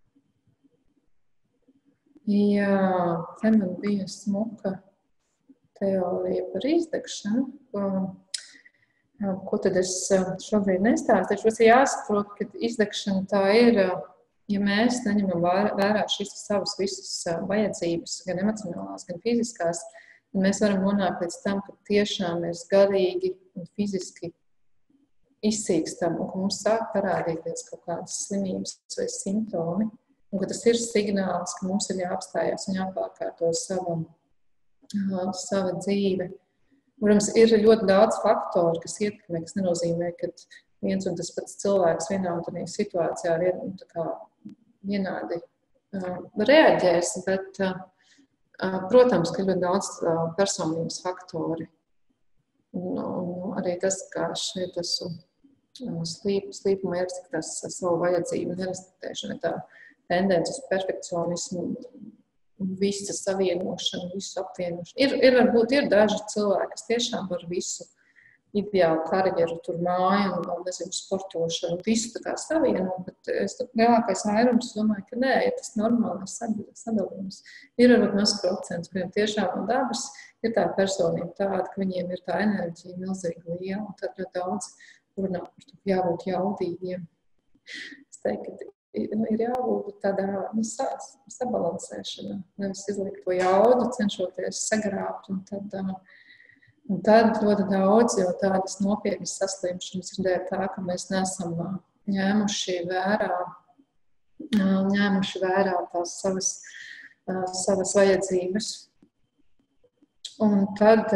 Jā, te man bija smuka teorija par izdegšanu, ko, ko tad es šobrīd nestāstīšu. Es jāsaprot, ka izdegšana tā ir, ja mēs neņemam vērā šīs savas visas vajadzības, gan emocionālās, gan fiziskās, tad mēs varam nonākt līdz tam, ka tiešām mēs garīgi un fiziski izsīkstam, un ka mums sāk parādīties kaut kādas slimības vai simptomi, un ka tas ir signāls, ka mums ir jāapstājās un jāpārkārto savam sava dzīve. Protams, ir ļoti daudz faktoru, kas ietekmē, kas nenozīmē, ka viens un tas pats cilvēks vienā un tādā situācijā vien, tā kā vienādi uh, reaģēs, bet, uh, protams, ka ir ļoti daudz uh, personības faktori. Un, un arī tas, kā šeit esmu uh, slīp, slīpuma ierakstīt savu vajadzību, nerespektēšana, tā tendence uz perfekcionismu, visu savienošanu, visu apvienošanu. Ir, ir varbūt ir daži cilvēki, kas tiešām var visu ideālu karjeru, tur māju un, vēl nezinu, sportošanu, visu tā kā savienot, bet es lielākais vairums domāju, ka nē, ja tas normālais sadalījums. Ir varbūt maz procents, kuriem tiešām no dabas ir tā personība tāda, ka viņiem ir tā enerģija milzīgi liela, un tad ļoti daudz runā par to, jābūt jaudīgiem. Es teiktu, ka Nu, ir jābūt tādā nu, sabalansēšanā, nevis izlikt to jaudu, cenšoties sagrābt, un tad, un tad ļoti daudz, jo tādas nopietnas saslimšanas ir dēļ tā, ka mēs nesam ņēmuši vērā, ņēmuši vērā tās savas, savas vajadzības. Un tad,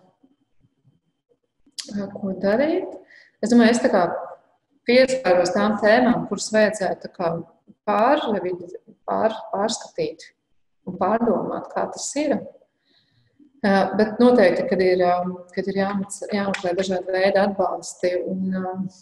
ko darīt? Es domāju, es tā kā pieskāros tām tēmām, kuras vajadzētu pār, pār, pārskatīt un pārdomāt, kā tas ir. Bet noteikti, kad ir, kad ir jāmeklē dažādi veidi atbalsti un,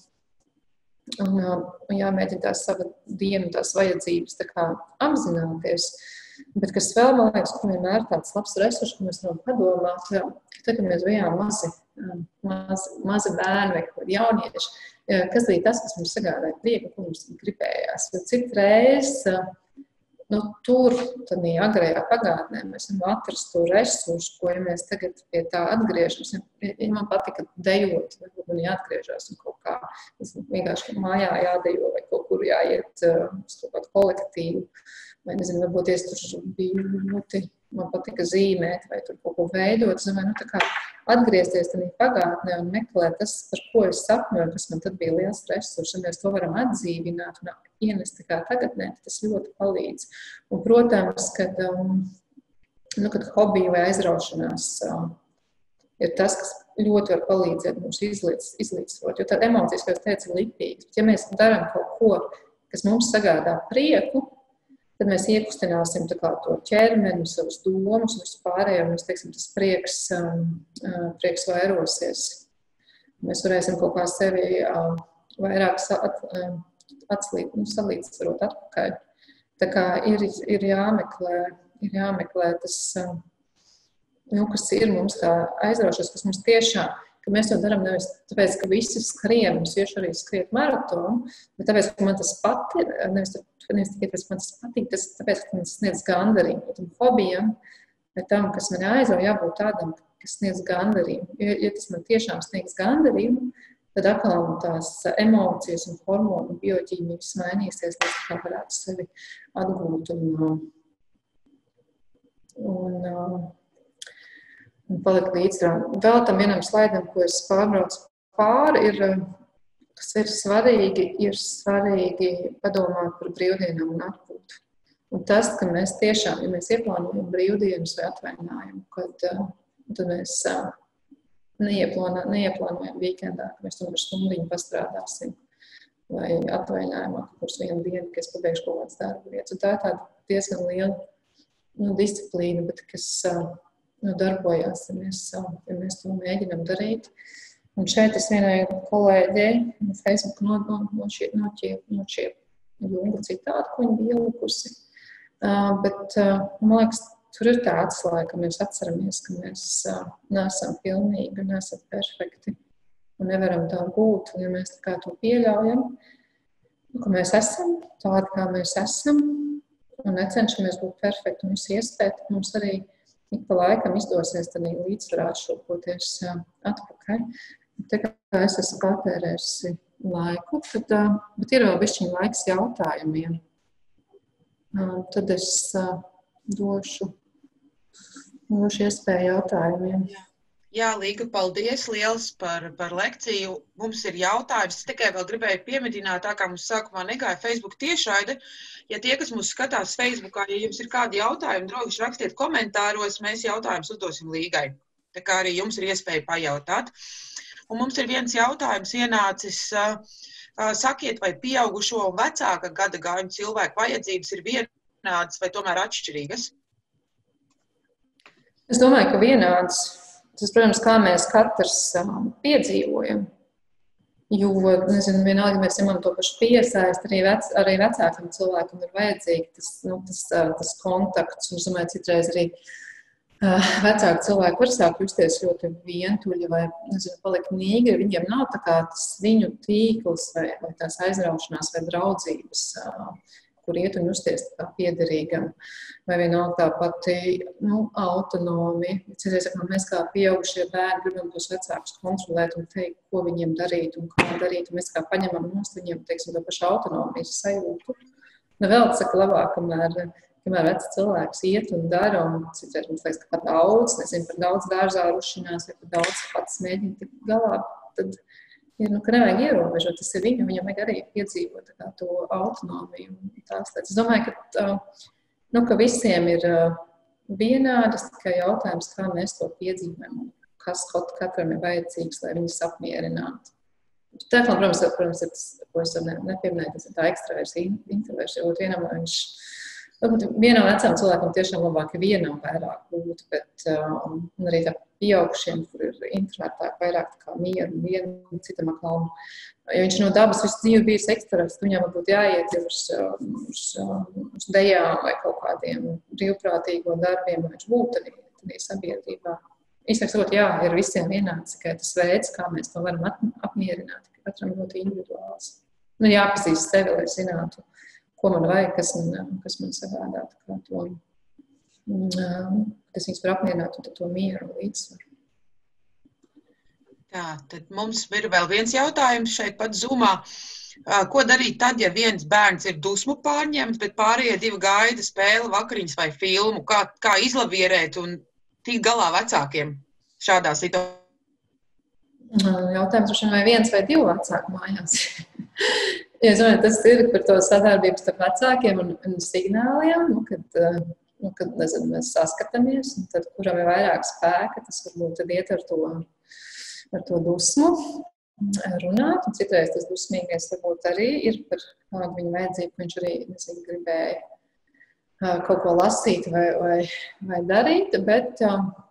un, un jāmēģina tās sava dienu, tās vajadzības tā kā apzināties. Bet kas vēl, man liekas, ka vienmēr tāds labs resurs, ko mēs varam padomāt, ka tad, kad mēs bijām mazi, mazi, mazi bērni vai jaunieši, kas bija tas, kas mums sagādāja prieku, ko mums gribējās. Jo citreiz, nu, tur, tad agrējā pagātnē, mēs varam atrast to resursu, ko, ja mēs tagad pie tā atgriežamies, ja man patika dejot, varbūt man jāatgriežās un kaut kā, vienkārši mājā jādejo vai kaut kur jāiet uz kaut kādu kolektīvu, vai nezinu, varbūt es tur biju ļoti, man patika zīmēt vai tur kaut ko veidot, es domāju, nu, tā kā atgriezties tādā pagātnē un meklēt tas, par ko es sapņoju, kas man tad bija liels resurs, un mēs to varam atdzīvināt un ienest tā kā tagadnē, tas ļoti palīdz. Un, protams, kad, um, nu, kad hobija vai aizraušanās um, ir tas, kas ļoti var palīdzēt mums izlīdz, izlīdzsvarot, jo tad emocijas, kā es teicu, ir lipīgas. Bet ja mēs darām kaut ko, kas mums sagādā prieku, tad mēs iekustināsim tā kā to ķermeni, savas domas un visu pārējo, un mēs teiksim, tas prieks, um, prieks vairosies. Mēs varēsim kaut kā sevi um, vairāk at, um, atslīt, nu, salīdzsvarot atpakaļ. Tā kā ir, ir, jāmeklē, ir jāmeklē tas, um, nu, kas ir mums kā aizraušas, kas mums tiešām, ka mēs to darām nevis tāpēc, ka visi skrien, mums iešu arī skriet maratonu, bet tāpēc, ka man tas patīk, nevis, nevis tikai tas man tas patīk, tas tāpēc, ka man tas sniedz gandarījumu. Tam hobijam, vai tam, kas man aizrauj, jābūt tādam, kas sniedz gandarījumu. Ja, ja tas man tiešām sniegs gandarījumu, tad atkal tās emocijas un hormonu bioķīmijas mainīsies, lai kā varētu sevi atgūt un, un, un palikt līdzsvarā. Vēl tam vienam slaidam, ko es pārbraucu pāri, ir, kas ir svarīgi, ir svarīgi padomāt par brīvdienām un atpūtu. Un tas, ka mēs tiešām, ja mēs ieplānojam brīvdienas vai atvaļinājumu, kad tad mēs neieplānojam, neieplānojam weekendā, ka mēs tomēr stundiņu pastrādāsim vai atvaļinājumā, kurš vienu dienu, ka es pabeigšu kaut kāds darba vietas. Un tā ir tāda diezgan liela nu, disciplīna, bet kas nu, darbojās, ja mēs, ja mēs to mēģinam darīt. Un šeit es vienai kolēģei no Facebook no, no, no šie, no šie, no šie Junga citāti, ko viņa bija ielikusi. Uh, bet, uh, man liekas, tur ir tā atslēga, ka mēs atceramies, ka mēs uh, neesam pilnīgi, neesam perfekti un nevaram tā būt. Un ja mēs tā kā to pieļaujam, ka mēs esam tādi, kā mēs esam un necenšamies būt perfekti un visu iespēt, mums arī ik pa laikam izdosies tad līdzsvarā šūpoties uh, atpakaļ. Tā kā es esmu patērējusi laiku, tad, bet ir vēl bišķiņ laiks jautājumiem. Tad es došu, došu iespēju jautājumiem. Jā, Jā Līga, paldies liels par, par lekciju. Mums ir jautājums. Es tikai vēl gribēju piemedināt, tā kā mums sākumā negāja Facebook tiešraide. Ja tie, kas mūs skatās Facebookā, ja jums ir kādi jautājumi, droši rakstiet komentāros, mēs jautājumus uzdosim Līgai. Tā kā arī jums ir iespēja pajautāt. Un mums ir viens jautājums ienācis. Sakiet, vai pieaugušo un vecāka gada gājuma cilvēku vajadzības ir vienādas vai tomēr atšķirīgas? Es domāju, ka vienāds. Tas, protams, kā mēs katrs piedzīvojam. Jo, nezinu, vienalga, mēs ņemam to pašu piesaist, arī, vec, arī vecākam cilvēkam ir vajadzīgi tas, nu, tas, tas kontakts. Un, es domāju, citreiz arī uh, vecāki cilvēki var sākt justies ļoti vientuļi vai, nezinu, palikt nīgri. Viņiem nav tā kā tas viņu tīkls vai, vai tās aizraušanās vai draudzības, uh, kur iet un justies tā piederīgam. Vai vienalga tā pati nu, autonomija. Citreiz, mēs kā pieaugušie bērni gribam tos vecākus kontrolēt un teikt, ko viņiem darīt un kā darīt. Un mēs kā paņemam nost viņiem, teiksim, to pašu autonomijas sajūtu. Nu, vēl saka labāk, kamēr, kamēr vecs cilvēks iet un dara, un citreiz mums liekas, ka pat daudz, nezinu, par daudz dārzā rušinās, vai par daudz pats mēģina tik galā, tad ir, nu, ka nevajag ierobežot, tas ir viņu, viņam vajag arī piedzīvot tā kā, to autonomiju un tās lietas. Es domāju, ka, nu, ka visiem ir vienādas, tikai jautājums, kā mēs to piedzīvojam, kas kaut katram ir vajadzīgs, lai viņus apmierinātu. Telefona, protams, protams, ir tas, ko es nepieminēju, tas ir tā ekstraversija, introversija. Vienam, viņš, vienam vecām cilvēkam tiešām labāk ir vienam vairāk būt, bet um, arī tā pieaugšiem, kur ir introvertāki, vairāk tā kā mieru un vienu citam akalmu. Ja viņš no dabas visu dzīvi bijis ekstraverts, viņam varbūt jāiet uz, uz, uz dejām vai kaut kādiem brīvprātīgo darbiem, lai viņš būtu arī, arī sabiedrībā. Īstenībā sakot, jā, ir visiem vienāds, tikai tas veids, kā mēs to varam apmierināt, ka katram ļoti individuāls. Nu, jāpazīst sevi, lai zinātu, ko man vajag, kas man, kas man sagādāt, kā to, kas viņus var apmierināt un to mieru un līdzsvaru. Tā, tad mums ir vēl viens jautājums šeit pat Zoomā. Ko darīt tad, ja viens bērns ir dusmu pārņemts, bet pārējie divi gaida spēli, vakariņas vai filmu? Kā, kā izlavierēt un tikt galā vecākiem šādā situācijā? Jautājums, vai viens vai divi vecāki mājās. Ja, zinu, tas ir par to sadarbību starp vecākiem un, un signāliem, nu, kad, nu, kad nezinu, mēs saskatāmies, un tad, kuram ir vairāk spēka, tas varbūt tad iet ar to, ar to dusmu runāt, un citreiz tas dusmīgais varbūt arī ir par kādu viņu vajadzību, ka viņš arī, nezinu, gribēja kaut ko lasīt vai, vai, vai darīt, bet,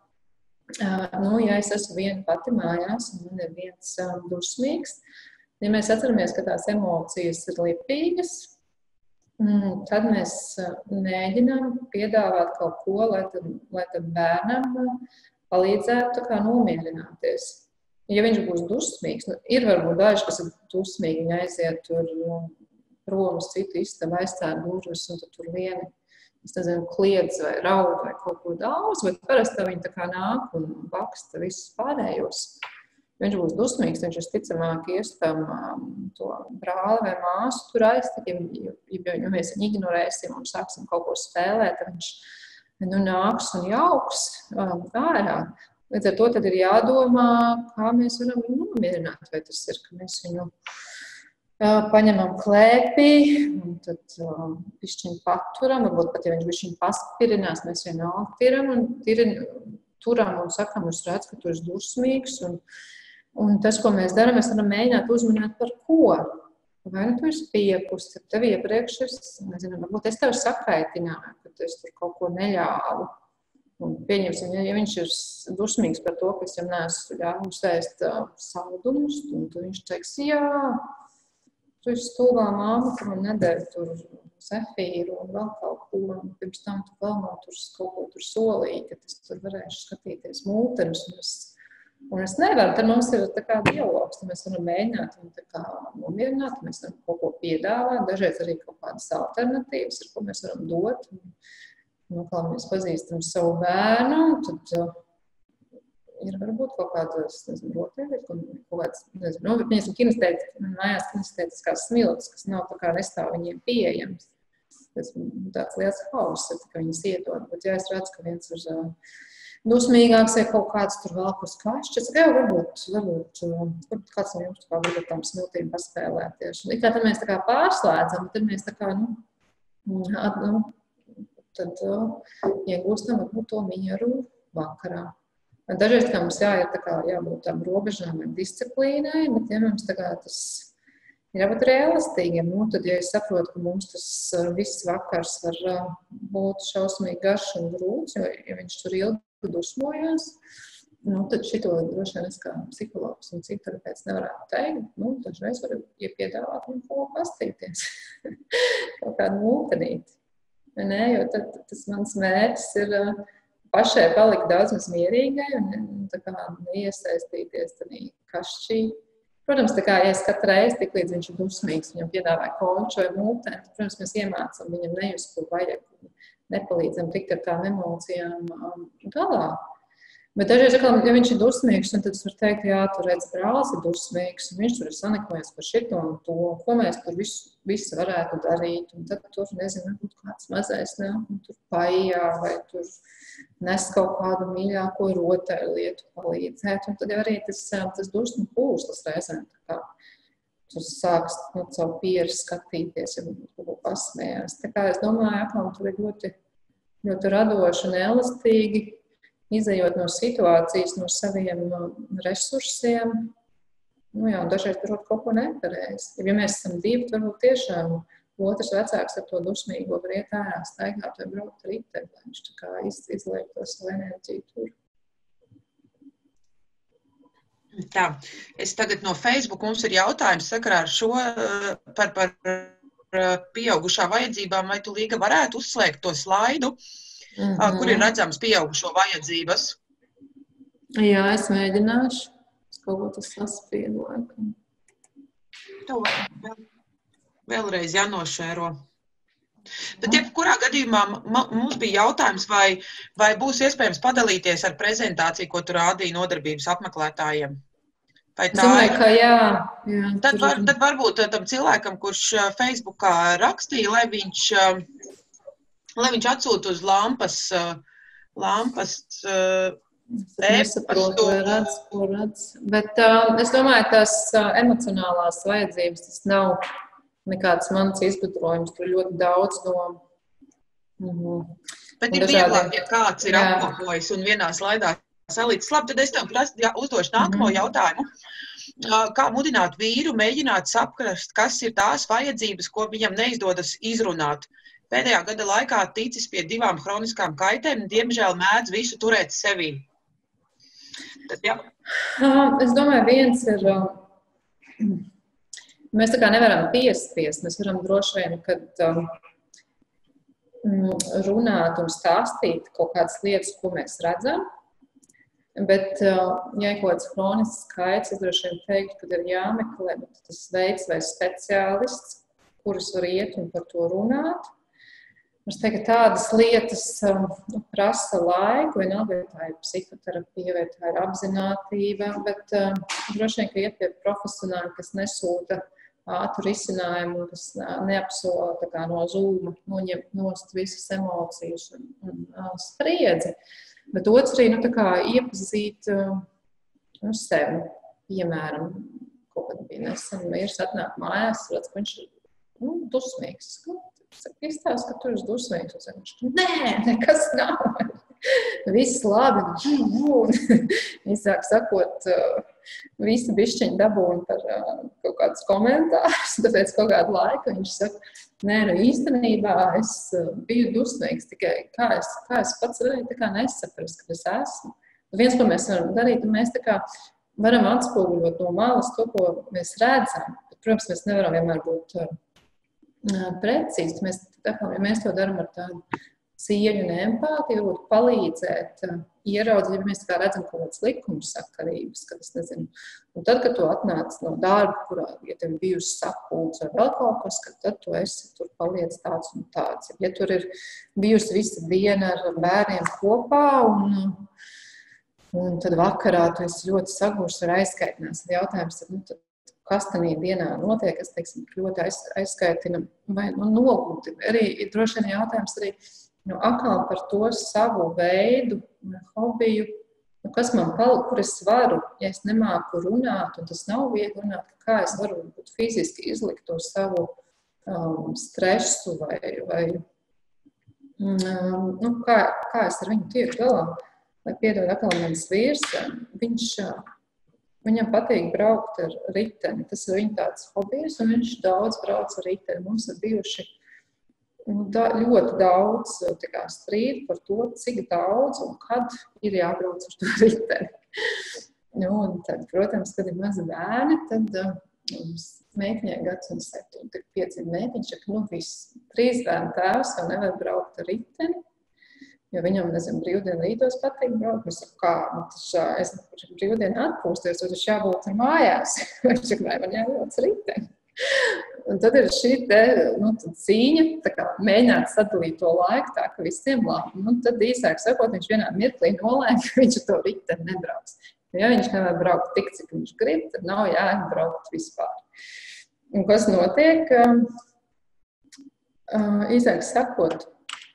nu, ja es esmu viena pati mājās un man ir viens dusmīgs, ja mēs atceramies, ka tās emocijas ir lipīgas, tad mēs mēģinām piedāvāt kaut ko, lai tam, lai tam bērnam palīdzētu tā kā nomierināties. Ja viņš būs dusmīgs, nu, ir varbūt daži, kas ir dusmīgi, viņi aiziet tur prom uz citu istabu, aizstāja durvis, un tad tur vieni, es nezinu, kliedz vai raud vai kaut ko daudz, bet parasti viņi tā kā nāk un baksta visus pārējos. Viņš būs dusmīgs, viņš visticamāk ies tam to brāli vai māsu tur aiztikt, ja, ja mēs viņu ignorēsim un sāksim kaut ko spēlēt, tad viņš nu, nāks un jauks ārā. Līdz ar to tad ir jādomā, kā mēs varam viņu nomierināt, vai tas ir, ka mēs viņu paņemam klēpī un tad bišķiņ paturam, varbūt pat, ja viņš bišķiņ paspirinās, mēs vienalga tiram un tirin, turam un sakam, es redzu, ka tu esi dusmīgs un Un tas, ko mēs darām, mēs varam mēģināt uzminēt par ko. Vai nu tu esi piepust, ja tev iepriekš ir, nezinu, varbūt es tev sakaitināju, ka es tur kaut ko neļāvu. Un pieņemsim, ja viņš ir dusmīgs par to, ka es viņam neesmu ļāvis ēst saldumus, un tad viņš teiks, jā, tu esi stulbā māma, ka man nedēļ tur zefīru un vēl kaut ko, un pirms tam tu vēl man tur kaut ko tur solīja, ka es tur varēšu skatīties mūtenes, un es Un es nevaru, tad mums ir tā kā dialogs, tad mēs varam mēģināt un tā kā nomierināt, mēs varam kaut ko piedāvāt, dažreiz arī kaut kādas alternatīvas, ar ko mēs varam dot. Un, kā mēs pazīstam savu bērnu, tad uh, ir varbūt kaut kādas, nezinu, rotaļas, kaut kādas, nezinu, no, bet mēs esam kinestēti, mājās kinestētiskās smilts, kas nav tā kā nestāv viņiem pieejams. Tas tāds liels hauss, ka viņas iedod, bet ja es redzu, ka viens ir uh, dusmīgāks vai kaut kāds tur vēl uz kašķis. Jā, varbūt, varbūt, varbūt kāds no jums kā varbūt tām smiltīm paspēlēties. Un kā tad mēs tā kā pārslēdzam, tad mēs tā kā, nu, at, nu tad iegūstam varbūt to mieru vakarā. Dažreiz kā mums jā, ir tā kā jābūt tām robežām un disciplīnai, bet ja mums tā kā tas ir jābūt realistīgiem, nu, tad, ja es saprotu, ka mums tas viss vakars var būt šausmīgi garš un grūts, jo, ja viņš tur ilgi dusmojās, nu, tad šito droši vien es kā psihologs un psihoterapeits nevarētu teikt. Nu, dažreiz varu iepiedāvāt un ko pastīties. Kaut kādu mūtenīti. Ne? Jo tad tas mans mērķis ir pašai palikt daudz maz mierīgai un tā kā neiesaistīties tādā kašķī. Protams, tā kā, ja es katru reizi tik līdz viņš ir dusmīgs, viņam piedāvāja konču vai mūteni, tad, protams, mēs iemācam viņam nejust, ko vajag, nepalīdzam tikt ar tām emocijām galā. Bet dažreiz, ja viņš ir dusmīgs, tad es varu teikt, jā, tur redz, brālis ir dusmīgs, un viņš tur ir sanikojis par šito un to, ko mēs tur visu, visu varētu darīt. Un tad tur, nezinu, varbūt kāds mazais nāk, un tur paijā, vai tur nes kaut kādu mīļāko rotaļu lietu palīdzēt. Un tad jau arī tas, tas dusmu pūslas reizēm tā kā tur sāks no savu pieru skatīties, ja varbūt pasmējās. Tā kā es domāju, ka tur ir ļoti, ļoti radoši un elastīgi, izejot no situācijas, no saviem resursiem, nu jā, un dažreiz varbūt kaut ko nepareizi. Ja mēs esam divi, tad varbūt tiešām otrs vecāks ar to dusmīgo var iet ārā, staigāt vai braukt riteni, lai viņš tā kā iz, izliek to savu enerģiju tur. Tā, es tagad no Facebook, mums ir jautājums sakarā ar šo par, par pieaugušā vajadzībām, vai tu, Līga, varētu uzslēgt to slaidu, Mm-hmm. kur ir redzams pieaugušo vajadzības? Jā, es mēģināšu. Es kaut ko tas saspiedu laikam. To vēl, vēlreiz jānošēro. Bet jebkurā gadījumā mums bija jautājums, vai, vai būs iespējams padalīties ar prezentāciju, ko tu rādīji nodarbības apmeklētājiem? Vai tā Domāju, ir? Ka jā. jā tad, var, tad varbūt tam cilvēkam, kurš Facebookā rakstīja, lai viņš... lai viņš atsūta uz lampas, lampas nesaprotu, vai redz, ko redz. Bet uh, es domāju, tās uh, emocionālās vajadzības, tas nav nekāds mans izgudrojums, tur ļoti daudz no... Mm-hmm. Bet ir dažādi... vieglāk, ja kāds ir apkopojis un vienā slaidā salīdz. Labi, tad es tev prastu, jā, uzdošu nākamo mm-hmm. jautājumu. Uh, kā mudināt vīru, mēģināt saprast, kas ir tās vajadzības, ko viņam neizdodas izrunāt? Pēdējā gada laikā ticis pie divām hroniskām kaitēm un, diemžēl, mēdz visu turēt sevī. Tad, jā. Es domāju, viens ir, mēs tā kā nevaram piespiest, mēs varam droši vien, kad runāt un stāstīt kaut kādas lietas, ko mēs redzam, bet, ja ir kaut kāds hronisks kaits, es droši vien teiktu, kad ir jāmeklē, bet tas veids vai speciālists, kurus var iet un par to runāt. Es teiktu, ka tādas lietas nu, prasa laiku, vienalga, vai tā ir psihoterapija, vai tā ir apzinātība, bet uh, droši vien, ka iet pie profesionāļa, kas nesūta ātru risinājumu, kas neapsola tā kā no zūma, noņem nost visas emocijas un, un uh, spriedzi. Bet otrs arī nu, tā kā iepazīt uh, uz sevi. Piemēram, kaut kad bija nesen vīrs atnāk mājās, redz, ka viņš ir nu, dusmīgs. Izstāst, ka tu esi dusmīgs. Viņš saka, nē, nekas nav. Viss labi. Izsāk sakot, visi bišķiņi dabūna par kaut kādus komentārus. Tāpēc kaut kādu laiku viņš saka, nē, nu īstenībā es biju dusmīgs. Tikai kā es, kā es pats varēju tā kā nesaprast, ka es esmu. Viens, ko mēs varam darīt, mēs tā kā varam atspoguļot no malas to, ko mēs redzam. Protams, mēs nevaram vienmēr būt precīzi. Mēs, tā, mēs to darām ar tādu cieņu un empātiju, varbūt palīdzēt, ieraudzīt, ja mēs tā kā redzam kaut kādas likumsakarības, kad es nezinu. Un tad, kad tu atnāc no darba, kurā, ja tev bijusi sapulce vai vēl kaut kas, tad tu esi tur paliec tāds un tāds. Ja tur ir bijusi visa diena ar bērniem kopā un, un tad vakarā tu esi ļoti sagūrs ar aizskaitinās. Jautājums ir, nu, tad, kas tanī dienā notiek, kas, teiksim, ļoti aiz, aizskaitina vai nu, nogūti. Arī ir droši vien jautājums arī nu, atkal par to savu veidu, hobiju, nu, kas man palika, kur es varu, ja es nemāku runāt, un tas nav viegli runāt, kā es varu būt fiziski izlikt to savu um, stresu vai, vai um, nu, kā, kā es ar viņu tieku galā. lai piedod atkal mans vīrs, viņš, viņam patīk braukt ar riteni. Tas ir viņa tāds hobijs, un viņš daudz brauc ar riteni. Mums ir bijuši da, ļoti daudz kā, strīdu par to, cik daudz un kad ir jābrauc ar to riteni. Nu, un tad, protams, kad ir mazi bērni, tad mums meitiņai gads un septiņi, tik pieci meitiņš, ka nu viss, trīs bērnu tēvs jau nevar braukt ar riteni. Jo viņam, nezinu, brīvdienu rītos patīk braukt. Es saku, kā, nu, tas, es brīvdienu atpūsties, tad viņš jābūt ar mājās. Viņš saka, vai man jābūt riteni. Un tad ir šī te, nu, cīņa, tā kā mēģināt sadalīt to laiku tā, ka visiem labi. Nu, tad īsāk sakot, viņš vienā mirklī nolēma, ka viņš ar to riteni nebrauks. Ja viņš nevar braukt tik, cik viņš grib, tad nav jābraukt vispār. Un kas notiek? Īsāk sakot,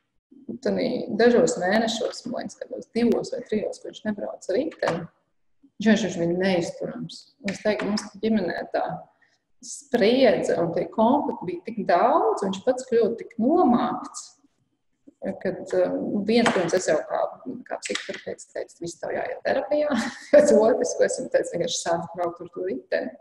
dažos mēnešos, man liekas, kādos divos vai trijos, kur viņš nebrauc ar riteni, viņš viņš viņa neizturams. Un es teiktu, mums ģimenē tā spriedze un tie konflikti bija tik daudz, viņš pats kļūtu tik nomākts, kad um, viens, pirms es jau kā, kā psihoterapeits teicu, viss tev jāiet terapijā, pēc otrs, ko esmu teicu, vienkārši sāc braukt ar to riteni.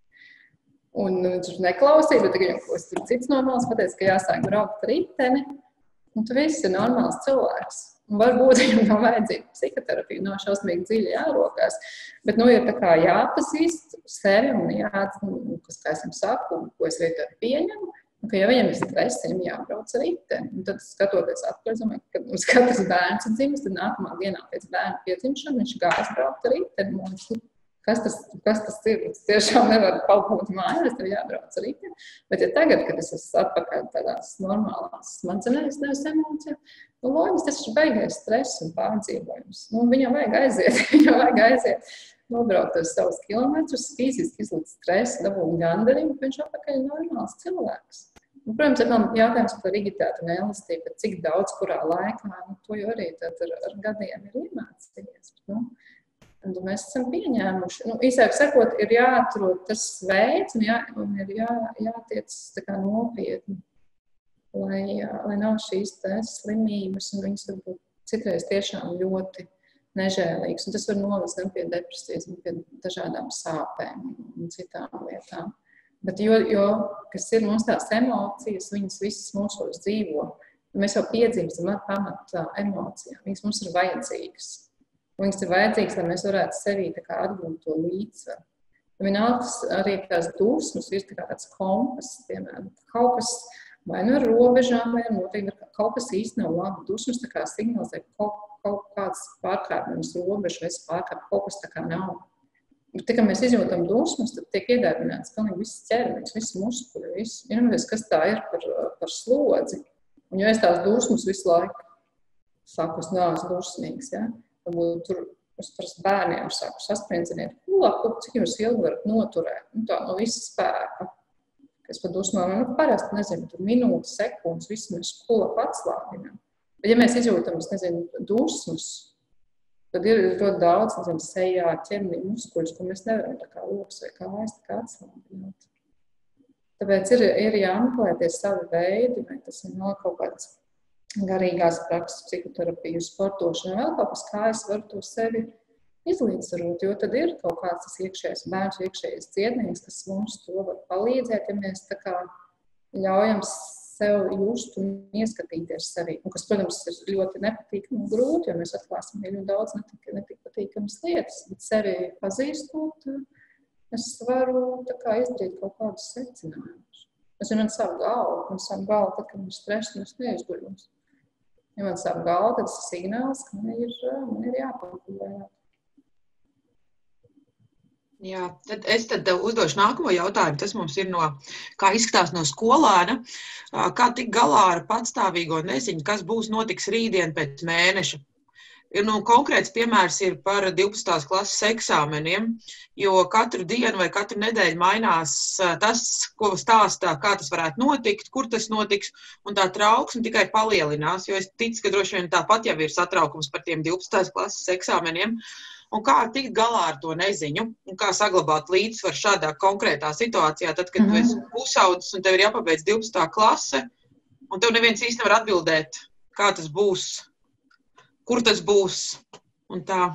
Un viņš neklausīja, bet tagad jau kaut kas cits normāls pateica, ka jāsāk braukt ar riteni. Un tu viss ir normāls cilvēks. Un varbūt viņam nav vajadzīga psihoterapija, nav šausmīgi dziļi jārokās. Bet, nu, ir tā kā jāpazīst sevi un jāatzīst, kas, kā es jums saku, ko es vietā pieņemu, un ka ja viņam ir stress, viņam jābrauc ar riteni. Un tad, skatoties atpakaļ, domāju, kad mums katrs bērns ir dzimis, tad nākamā dienā pēc bērna piedzimšana viņš gājas braukt ar riteni. Un, Kas tas, kas tas ir? Es tiešām nevaru palpūt mājās, tev jābrauc ar riteni. Bet ja tagad, kad es esmu atpakaļ tādās normālās smadzenēs, nevis emocijā, nu, loģiski, tas ir baigais stress un pārdzīvojums. Nu, viņam vajag aiziet, viņam vajag aiziet, nobraukt uz savus kilometrus, fiziski izlikt stresu, dabūt gandarību, viņš atpakaļ ir normāls cilvēks. Un, protams, ir vēl jautājums par rigiditāti un elastību, bet cik daudz, kurā laikā, nu, to jau arī tad ar, ar gadiem ir iemācījies. Nu, Un mēs esam pieņēmuši. Nu, īsāk sakot, ir jāatrod tas veids un, jā, un ir jā, jātiec tā kā nopietni, lai, lai nav šīs tā slimības un viņas varbūt citreiz tiešām ļoti nežēlīgas. Un tas var novest gan pie depresijas, gan pie dažādām sāpēm un citām lietām. Bet jo, jo kas ir mums tās emocijas, viņas visas mūsos dzīvo. Mēs jau piedzimstam ar pamatā emocijām. Viņas mums ir vajadzīgas. Viņas ir vajadzīgas, lai mēs varētu sevī tā kā atgūt to līdzsvaru. Vienalga arī tās dusmas ir tā kā tāds kompas, piemēram, kaut kas vai nu ar robežām, vai noteikti kaut kas īsti nav labi. Dusmas tā kā signalizē kaut, kaut kāds pārkāpums robežu vai pārkāp, kaut kas tā kā nav. Bet tā kā mēs izjūtam dusmas, tad tiek iedarbināts pilnīgi viss ķermenis, viss muskuļi, viss. Iedomājieties, kas tā ir par, par slodzi. Un jo es tās dusmas visu laiku saku, es neesmu dusmīgs, ja? Varbūt tur es par bērniem saku, saspriedziniet, kulaku, cik jūs ilgi varat noturēt, nu tā no visa spēka. Es pat dusmām, nu parasti, nezinu, tur minūtes, sekundes, visi mēs kulaku atslābinām. Bet ja mēs izjūtam, es nezinu, dusmas, tad ir ļoti daudz, nezinu, sejā, ķermenī muskuļus, ko mēs nevaram tā kā loks vai kājas tā kā atslābināt. Tāpēc ir, ir jāmeklēties savi veidi, vai tas ir no kaut kāds garīgās prakses, psihoterapiju, sportošana, vēl kaut kas, kā es varu to sevi izlīdzsvarot, jo tad ir kaut kāds tas iekšējais bērns, iekšējais cietnieks, kas mums to var palīdzēt, ja mēs tā kā ļaujam sev just un ieskatīties sevi. Un kas, protams, ir ļoti nepatīkami un grūti, jo mēs atklāsim ļoti daudz netik, netik patīkamas lietas, bet sevi pazīstot, es varu tā kā izdarīt kaut kādus secinājumus. Es zinu, man savu galvu, man savu galvu, tad, kad man stress, un es neizguļos. Ja man savu galvu, tad tas ir signāls, ka man ir, man ir jāpakulēt. Jā, tad es tad uzdošu nākamo jautājumu. Tas mums ir no, kā izskatās no skolēna, kā tik galā ar patstāvīgo neziņu, kas būs notiks rītdien pēc mēneša. Nu, konkrēts piemērs ir par divpadsmitās klases eksāmeniem, jo katru dienu vai katru nedēļu mainās tas, ko stāstā, kā tas varētu notikt, kur tas notiks, un tā trauksme tikai palielinās, jo es ticu, ka droši vien tāpat jau ir satraukums par tiem divpadsmitās klases eksāmeniem, un kā tikt galā ar to neziņu, un kā saglabāt līdzsvaru šādā konkrētā situācijā, tad, kad tu esi pusaudzis un tev ir jāpabeidz divpadsmitā klase, un tev neviens īsti nevar atbildēt, kā tas būs, kur tas būs, un tā?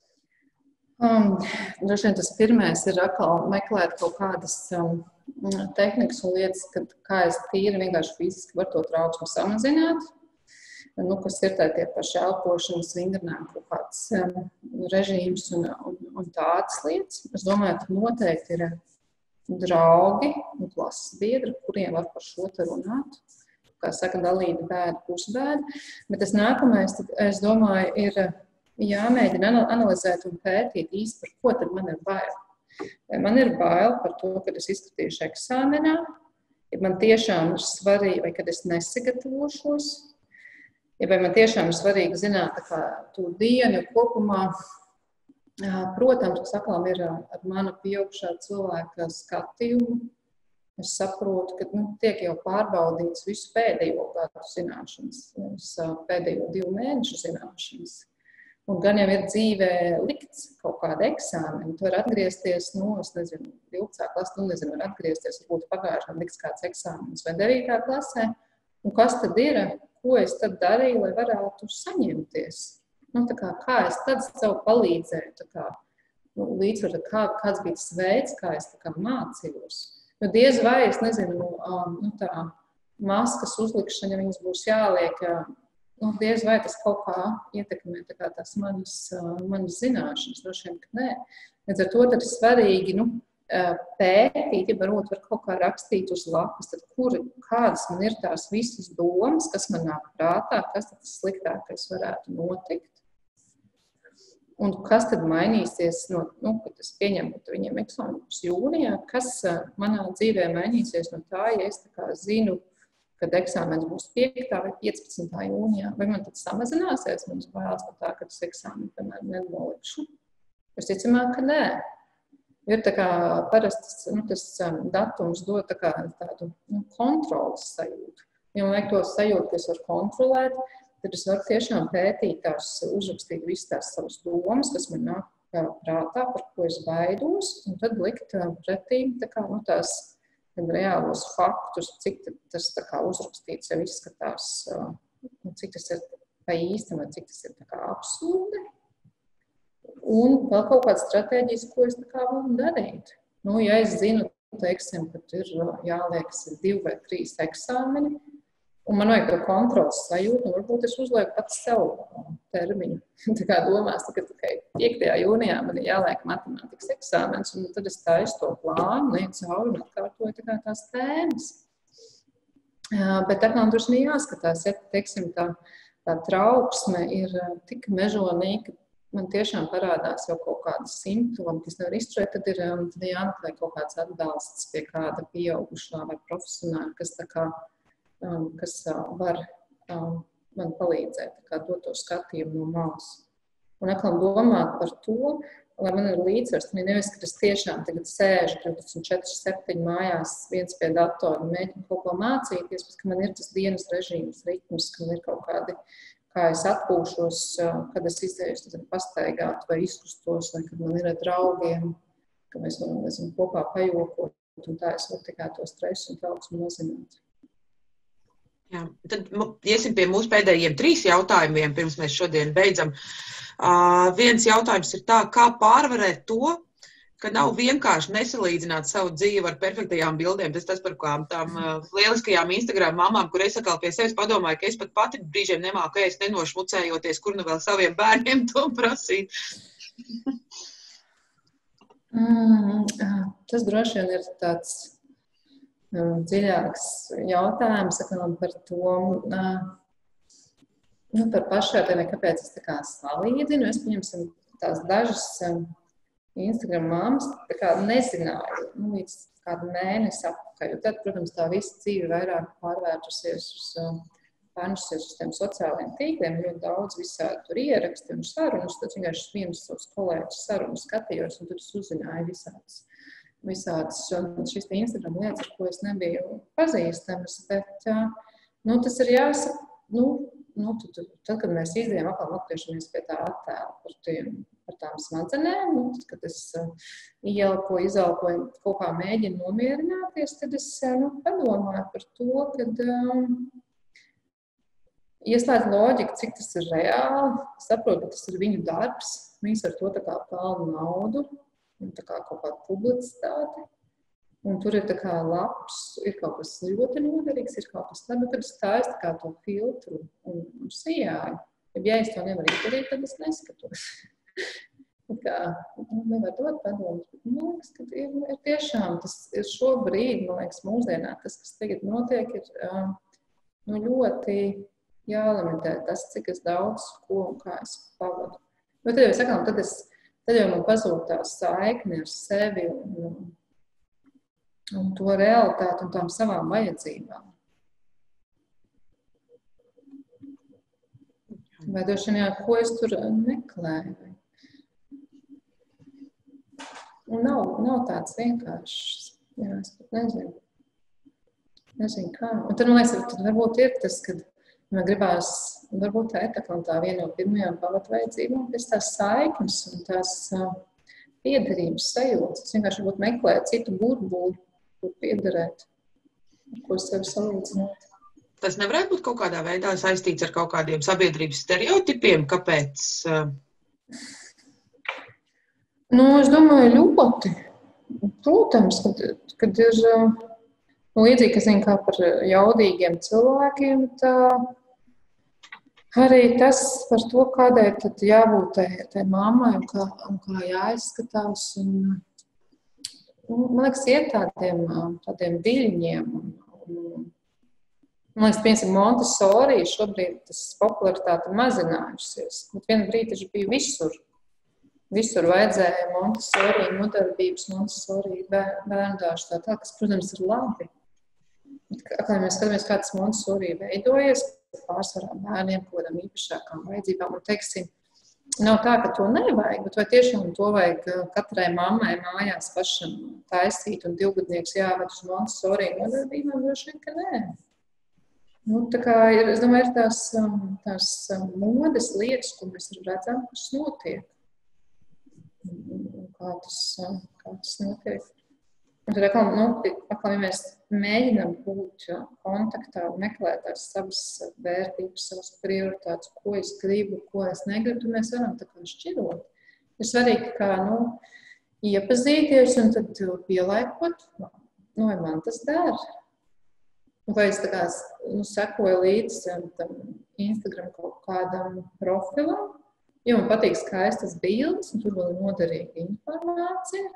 Um, droši vien tas pirmais ir atkal meklēt kaut kādas um, tehnikas un lietas, kad, kā es tīri vienkārši fiziski varu to trauksmi samazināt. Nu, kas ir tā tie paši elpošanas vingrinājumi, kaut kāds um, režīms un, un, un tādas lietas. Es domāju, ka noteikti ir draugi un klases biedri, kuriem var par šo te runāt. Kā saka, dalīta bēda, pusbēda. Bet tas nākamais, tad, es domāju, ir jāmēģina analizēt un pētīt īsti, par ko tad man ir bail. Vai man ir bail par to, kad es izskatīšu eksāmenā, ja man tiešām ir svarīgi, vai kad es nesagatavošos, ja vai man tiešām ir svarīgi zināt tā kā to dienu kopumā. Protams, tas atkal ir ar manu pieaugušā cilvēka skatījumu. Es saprotu, ka nu, tiek jau pārbaudīts visu pēdējo gadu zināšanas, pēdējo divu mēnešu zināšanas. Un gan jau ir dzīvē likts kaut kāda eksāmena, tu vari atgriezties, nu, es nezinu, divpadsmitā klasē, nu, nezinu, var atgriezties, varbūt pagājušā likts kāds eksāmenis vai devītā klasē. Un kas tad ir, ko es tad darīju, lai varētu saņemties? Nu, tā kā, kā es tad sev palīdzēju, tā kā, nu, līdzvar, kā, kāds bija tas veids, kā es tā kā mācījos. Nu, diez vai, es nezinu, nu, tā maskas uzlikšana, viņas būs jāliek, nu, diez vai tas kaut kā ietekmē tā kā tās manas, manas zināšanas, droši vien, ka nē. Līdz ar to tad ir svarīgi, nu, pētīt, ja varbūt var kaut kā rakstīt uz lapas, tad kur, kādas man ir tās visas domas, kas man nāk prātā, kas tad tas sliktākais varētu notikt. Un kas tad mainīsies, no, nu, kad es pieņemu viņiem eksāmenus jūnijā, kas manā dzīvē mainīsies no tā, ja es tā kā zinu, kad eksāmens būs piektā vai piecpadsmitā jūnijā, vai man tad samazināsies mums bailes no tā, ka tas eksāmeni, piemēram, nenolikšu? Es ticamāk, ka nē. Ir tā kā parasti nu, tas datums dod tā kā tādu nu, kontrolas sajūtu. Ja man vajag to sajūtu, ka es varu kontrolēt, tad es varu tiešām pētīt tās, uzrakstīt visas tās savas domas, kas man nāk prātā, par ko es baidos, un tad likt pretī tā kā, nu, tās reālos faktus, cik tas tā kā uzrakstīts jau izskatās, cik tas ir pa īstam, vai cik tas ir tā kā absurdi. Un vēl kaut kādas stratēģijas, ko es tā kā varu darīt. Nu, ja es zinu, teiksim, ka ir jāliekas divi vai trīs eksāmeni, un man vajag to kontrolas sajūtu, un varbūt es uzlieku pats sev termiņu. Tā kā domās, ka tikai piektajā jūnijā man ir jāliek matemātikas eksāmens, un tad es taisu to plānu, liek cauri un atkārtoju tā kā tās tēmas. Bet tā kā man droši vien jāskatās, ja, teiksim, tā, tā trauksme ir tik mežonīga, man tiešām parādās jau kaut kādas simptomi, kas nevar izturēt, tad ir tad jāmeklē kaut kāds atbalsts pie kāda pieaugušā vai profesionāla, kas tā kā Um, kas uh, var um, man palīdzēt, tā kā dot to skatījumu no malas. Un atkal domāt par to, lai man ir līdzsvars, nevis, ka es tiešām tagad sēžu divdesmit četri septiņi mājās viens pie datora un mēģinu kaut ko mācīties, bet ka man ir tas dienas režīms, ritms, ka man ir kaut kādi, kā es atpūšos, uh, kad es izdeju, tad pastaigāt vai izkustos, vai kad man ir ar draugiem, ka mēs varam, nezinu, kopā pajokot, un tā es varu tikai to stresu un trauksmu mazināt. Jā, tad iesim pie mūsu pēdējiem trīs jautājumiem, pirms mēs šodien beidzam. Uh, viens jautājums ir tā, kā pārvarēt to, ka nav vienkārši nesalīdzināt savu dzīvi ar perfektajām bildēm. Tas tas par kām tām uh, lieliskajām Instagram mamām, kur es atkal pie sevis padomāju, ka es pat pati brīžiem nemāku ēst nenošmucējoties, kur nu vēl saviem bērniem to prasīt. mm, tas droši vien ir tāds dziļāks jautājums par to, nu, par pašvērtējumu, kāpēc es tā kā salīdzinu. Es, pieņemsim, tās dažas Instagram mammas tā kā nezināju, nu, līdz kādu mēnesi atpakaļ. Tad, protams, tā visa dzīve vairāk pārvērtusies uz, pārnesusies uz tiem sociālajiem tīkliem, ļoti daudz visādi tur ieraksti un sarunas. Tad vienkārši vienas savus kolēģus sarunas skatījos, un tad es uzzināju visādas. visādas šīs Instagram lietas, ar ko es nebiju pazīstamas, bet nu, tas ir jāsaka, nu, nu, tad, tad, kad mēs izdējām atkal atgriežamies pie tā attēla par, tiem, par tām smadzenēm, nu, tad, kad es ielpoju, izelpoju, kaut kā mēģinu nomierināties, tad es nu, padomāju par to, kad, ieslēdz loģiku, cik tas ir reāli, saprot, ka tas ir viņu darbs, viņas ar to tā kā pelna naudu, un tā kā kaut kāda publicitāte, un tur ir tā kā labs, ir kaut kas ļoti noderīgs, ir kaut kas labi, kad es tāju tā kā to filtru un, un sijāju. Ja es to nevaru izdarīt, tad es neskatos. Kā, nevar dot padomus, bet man liekas, ka ir, ir tiešām, tas ir šobrīd, man liekas, mūsdienā, tas, kas tagad notiek, ir nu, ļoti jālimitē tas, cik es daudz, ko un kā es pavadu. Bet tad jau sakām, tad, es, tad jau man pazūd tā saikne ar sevi un, un to realitāti un tām savām vajadzībām. Vai droši vien, jā, ko es tur meklēju? Nav, nav tāds vienkāršs. Jā, es pat nezinu. Nezinu kā. Un tad, man liekas, tad varbūt ir tas, kad man gribās, varbūt tā etakla un tā viena no pirmajām pavadu vajadzībām, pēc tās saiknes un tās uh, piederības sajūtas. Es vienkārši varbūt meklēju citu burbuli, kur piederēt, ko sevi salīdzināt. Tas nevarētu būt kaut kādā veidā saistīts ar kaut kādiem sabiedrības stereotipiem, kāpēc? Nu, es domāju, ļoti. Protams, kad, kad ir nu, līdzīgi, ka zinu, kā par jaudīgiem cilvēkiem, tā arī tas par to, kādai tad jābūt tai, tai mammai un kā, un kā jāizskatās. Un, man liekas, iet tādiem, tādiem viļņiem un, un man liekas, piemēram, Montessori šobrīd tas popularitāte mazinājusies. Bet vienu brīdi taču bija visur. Visur vajadzēja Montessori nodarbības, Montessori bērndāršu tā tā, kas, protams, ir labi. Bet, kā mēs skatāmies, kā tas Montessori veidojies, pārsvarā bērniem, kaut kādām īpašākām vajadzībām, un teiksim, nav tā, ka to nevajag, bet vai tiešām to vajag katrai mammai mājās pašam taisīt un divgadnieks jāved uz Montessori nodarbībām, droši vien, ka nē. Nu, tā kā ir, es domāju, ir tās, tās modes lietas, ko mēs redzam, kas notiek. Kā tas, kā tas notiek. Un tad, atkal, nu, atkal, ja mēs mēģinām būt kontaktā un meklēt tās savas vērtības, savas prioritātes, ko es gribu, ko es negribu, tad mēs varam tā kā šķirot. Ir svarīgi, kā, nu, iepazīties un tad pielaikot, nu, vai man tas dara. Vai es tā kā nu, sekoju līdz tam Instagram kaut kādam profilam, jo man patīk skaistas bildes, un tur vēl ir noderīga informācija.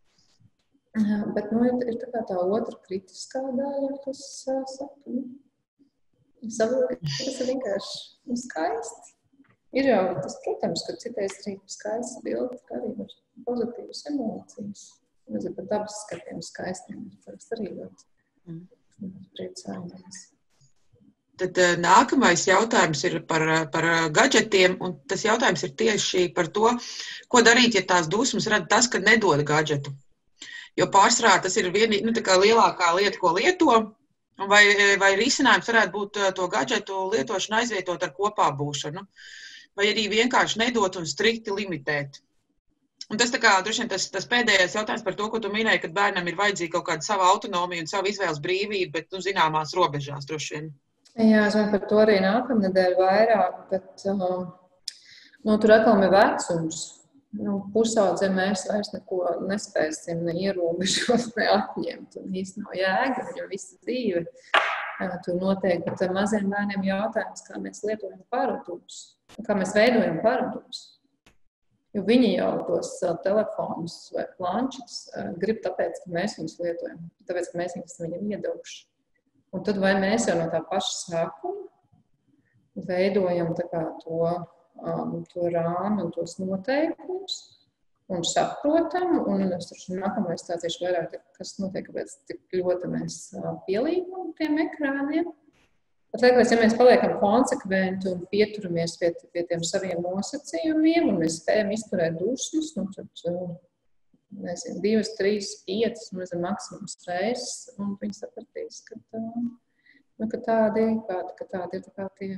Bet nu, ir, ir tā kā tā otra kritiskā daļa, kas saka, nu, saprot, ka tas ir vienkārši nu, skaisti. Ir jau tas, protams, ka citreiz arī skaistas bildes, kā arī var pozitīvas emocijas. Nezinu, par dabas skatiem skaistiem, tas arī ļoti. Mm. Priecājamies. Tad nākamais jautājums ir par, par gadžetiem, un tas jautājums ir tieši par to, ko darīt, ja tās dusmas rada tas, ka nedod gadžetu. Jo pārsvarā tas ir vienīgi, nu, tā kā lielākā lieta, ko lieto, vai, vai risinājums varētu būt to gadžetu lietošanu aizvietot ar kopā būšanu, vai arī vienkārši nedot un strikti limitēt. Un tas, tā kā, droši vien, tas, tas pēdējais jautājums par to, ko tu minēji, kad bērnam ir vajadzīga kaut kāda sava autonomija un sava izvēles brīvība, bet nu, zināmās robežās droši vien. Jā, es domāju par to arī nākamnedēļ vairāk, bet uh, nu, tur atkal ir vecums. Nu, pusaudzē mēs vairs neko nespēsim ne ierobežot, ne atņemt. Un īsti nav jēga, jo visa dzīve uh, tur notiek. Bet maziem bērniem jautājums, kā mēs lietojam paradumus, kā mēs veidojam paradumus. Jo viņi jau tos telefonus vai planšetes grib tāpēc, ka mēs viņus lietojam, tāpēc, ka mēs viņus viņam iedevuši. Un tad vai mēs jau no tā paša sākuma veidojam tā kā to, um, to rāmu un tos noteikumus un saprotam, un es tur nākamais stāstīšu vairāk, kas notiek, kāpēc tik ļoti mēs pielīgam tiem ekrāniem. Bet, liekas, ja mēs paliekam konsekventi un pieturamies pie, pie tiem saviem nosacījumiem un mēs spējam izturēt dusmas, nu, tad, nezinu, divas, trīs, piecas, nezinu, maksimums reizes, un viņi sapratīs, ka, tā, nu, ka tādi, ka, ka tādi ir tā kā tie,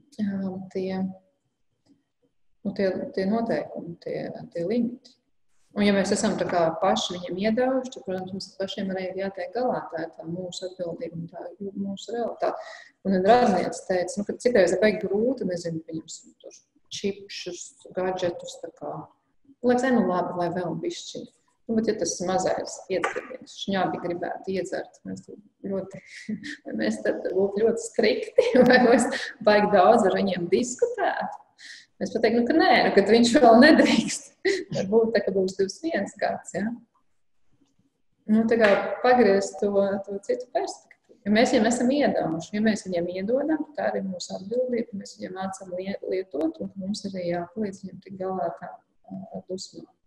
tie, nu, tie, tie noteikumi, tie, tie limiti. Un ja mēs esam tā kā paši viņiem iedauši, tad, protams, mums pašiem arī ir jātiek galā, tā ir tā mūsu atbildība un tā mūsu realitāte. Un radniece teica, nu, ka citreiz ir baigi grūti, nezinu, pieņemsim tur čipšus, gadžetus, tā kā. Liekas, nu labi, lai vēl bišķiņ. Nu, bet ja tas mazais iedzerdiens, šņābi gribētu iedzert, mēs ļoti, vai mēs tad būtu ļoti strikti, vai mēs baigi daudz ar viņiem diskutētu. Mēs pateiktu, nu, ka nē, nu, ka viņš vēl nedrīkst. Varbūt tā, ka būs divdesmit viens gads, ja? Nu, tā kā pagriezt to, to citu perspektīvu. Ja mēs viņiem esam iedevuši, ja mēs viņiem iedodam, tā arī mūsu atbildība, mēs viņiem mācām lietot, un mums arī jāpalīdz viņiem tik galā tā ar dusmām.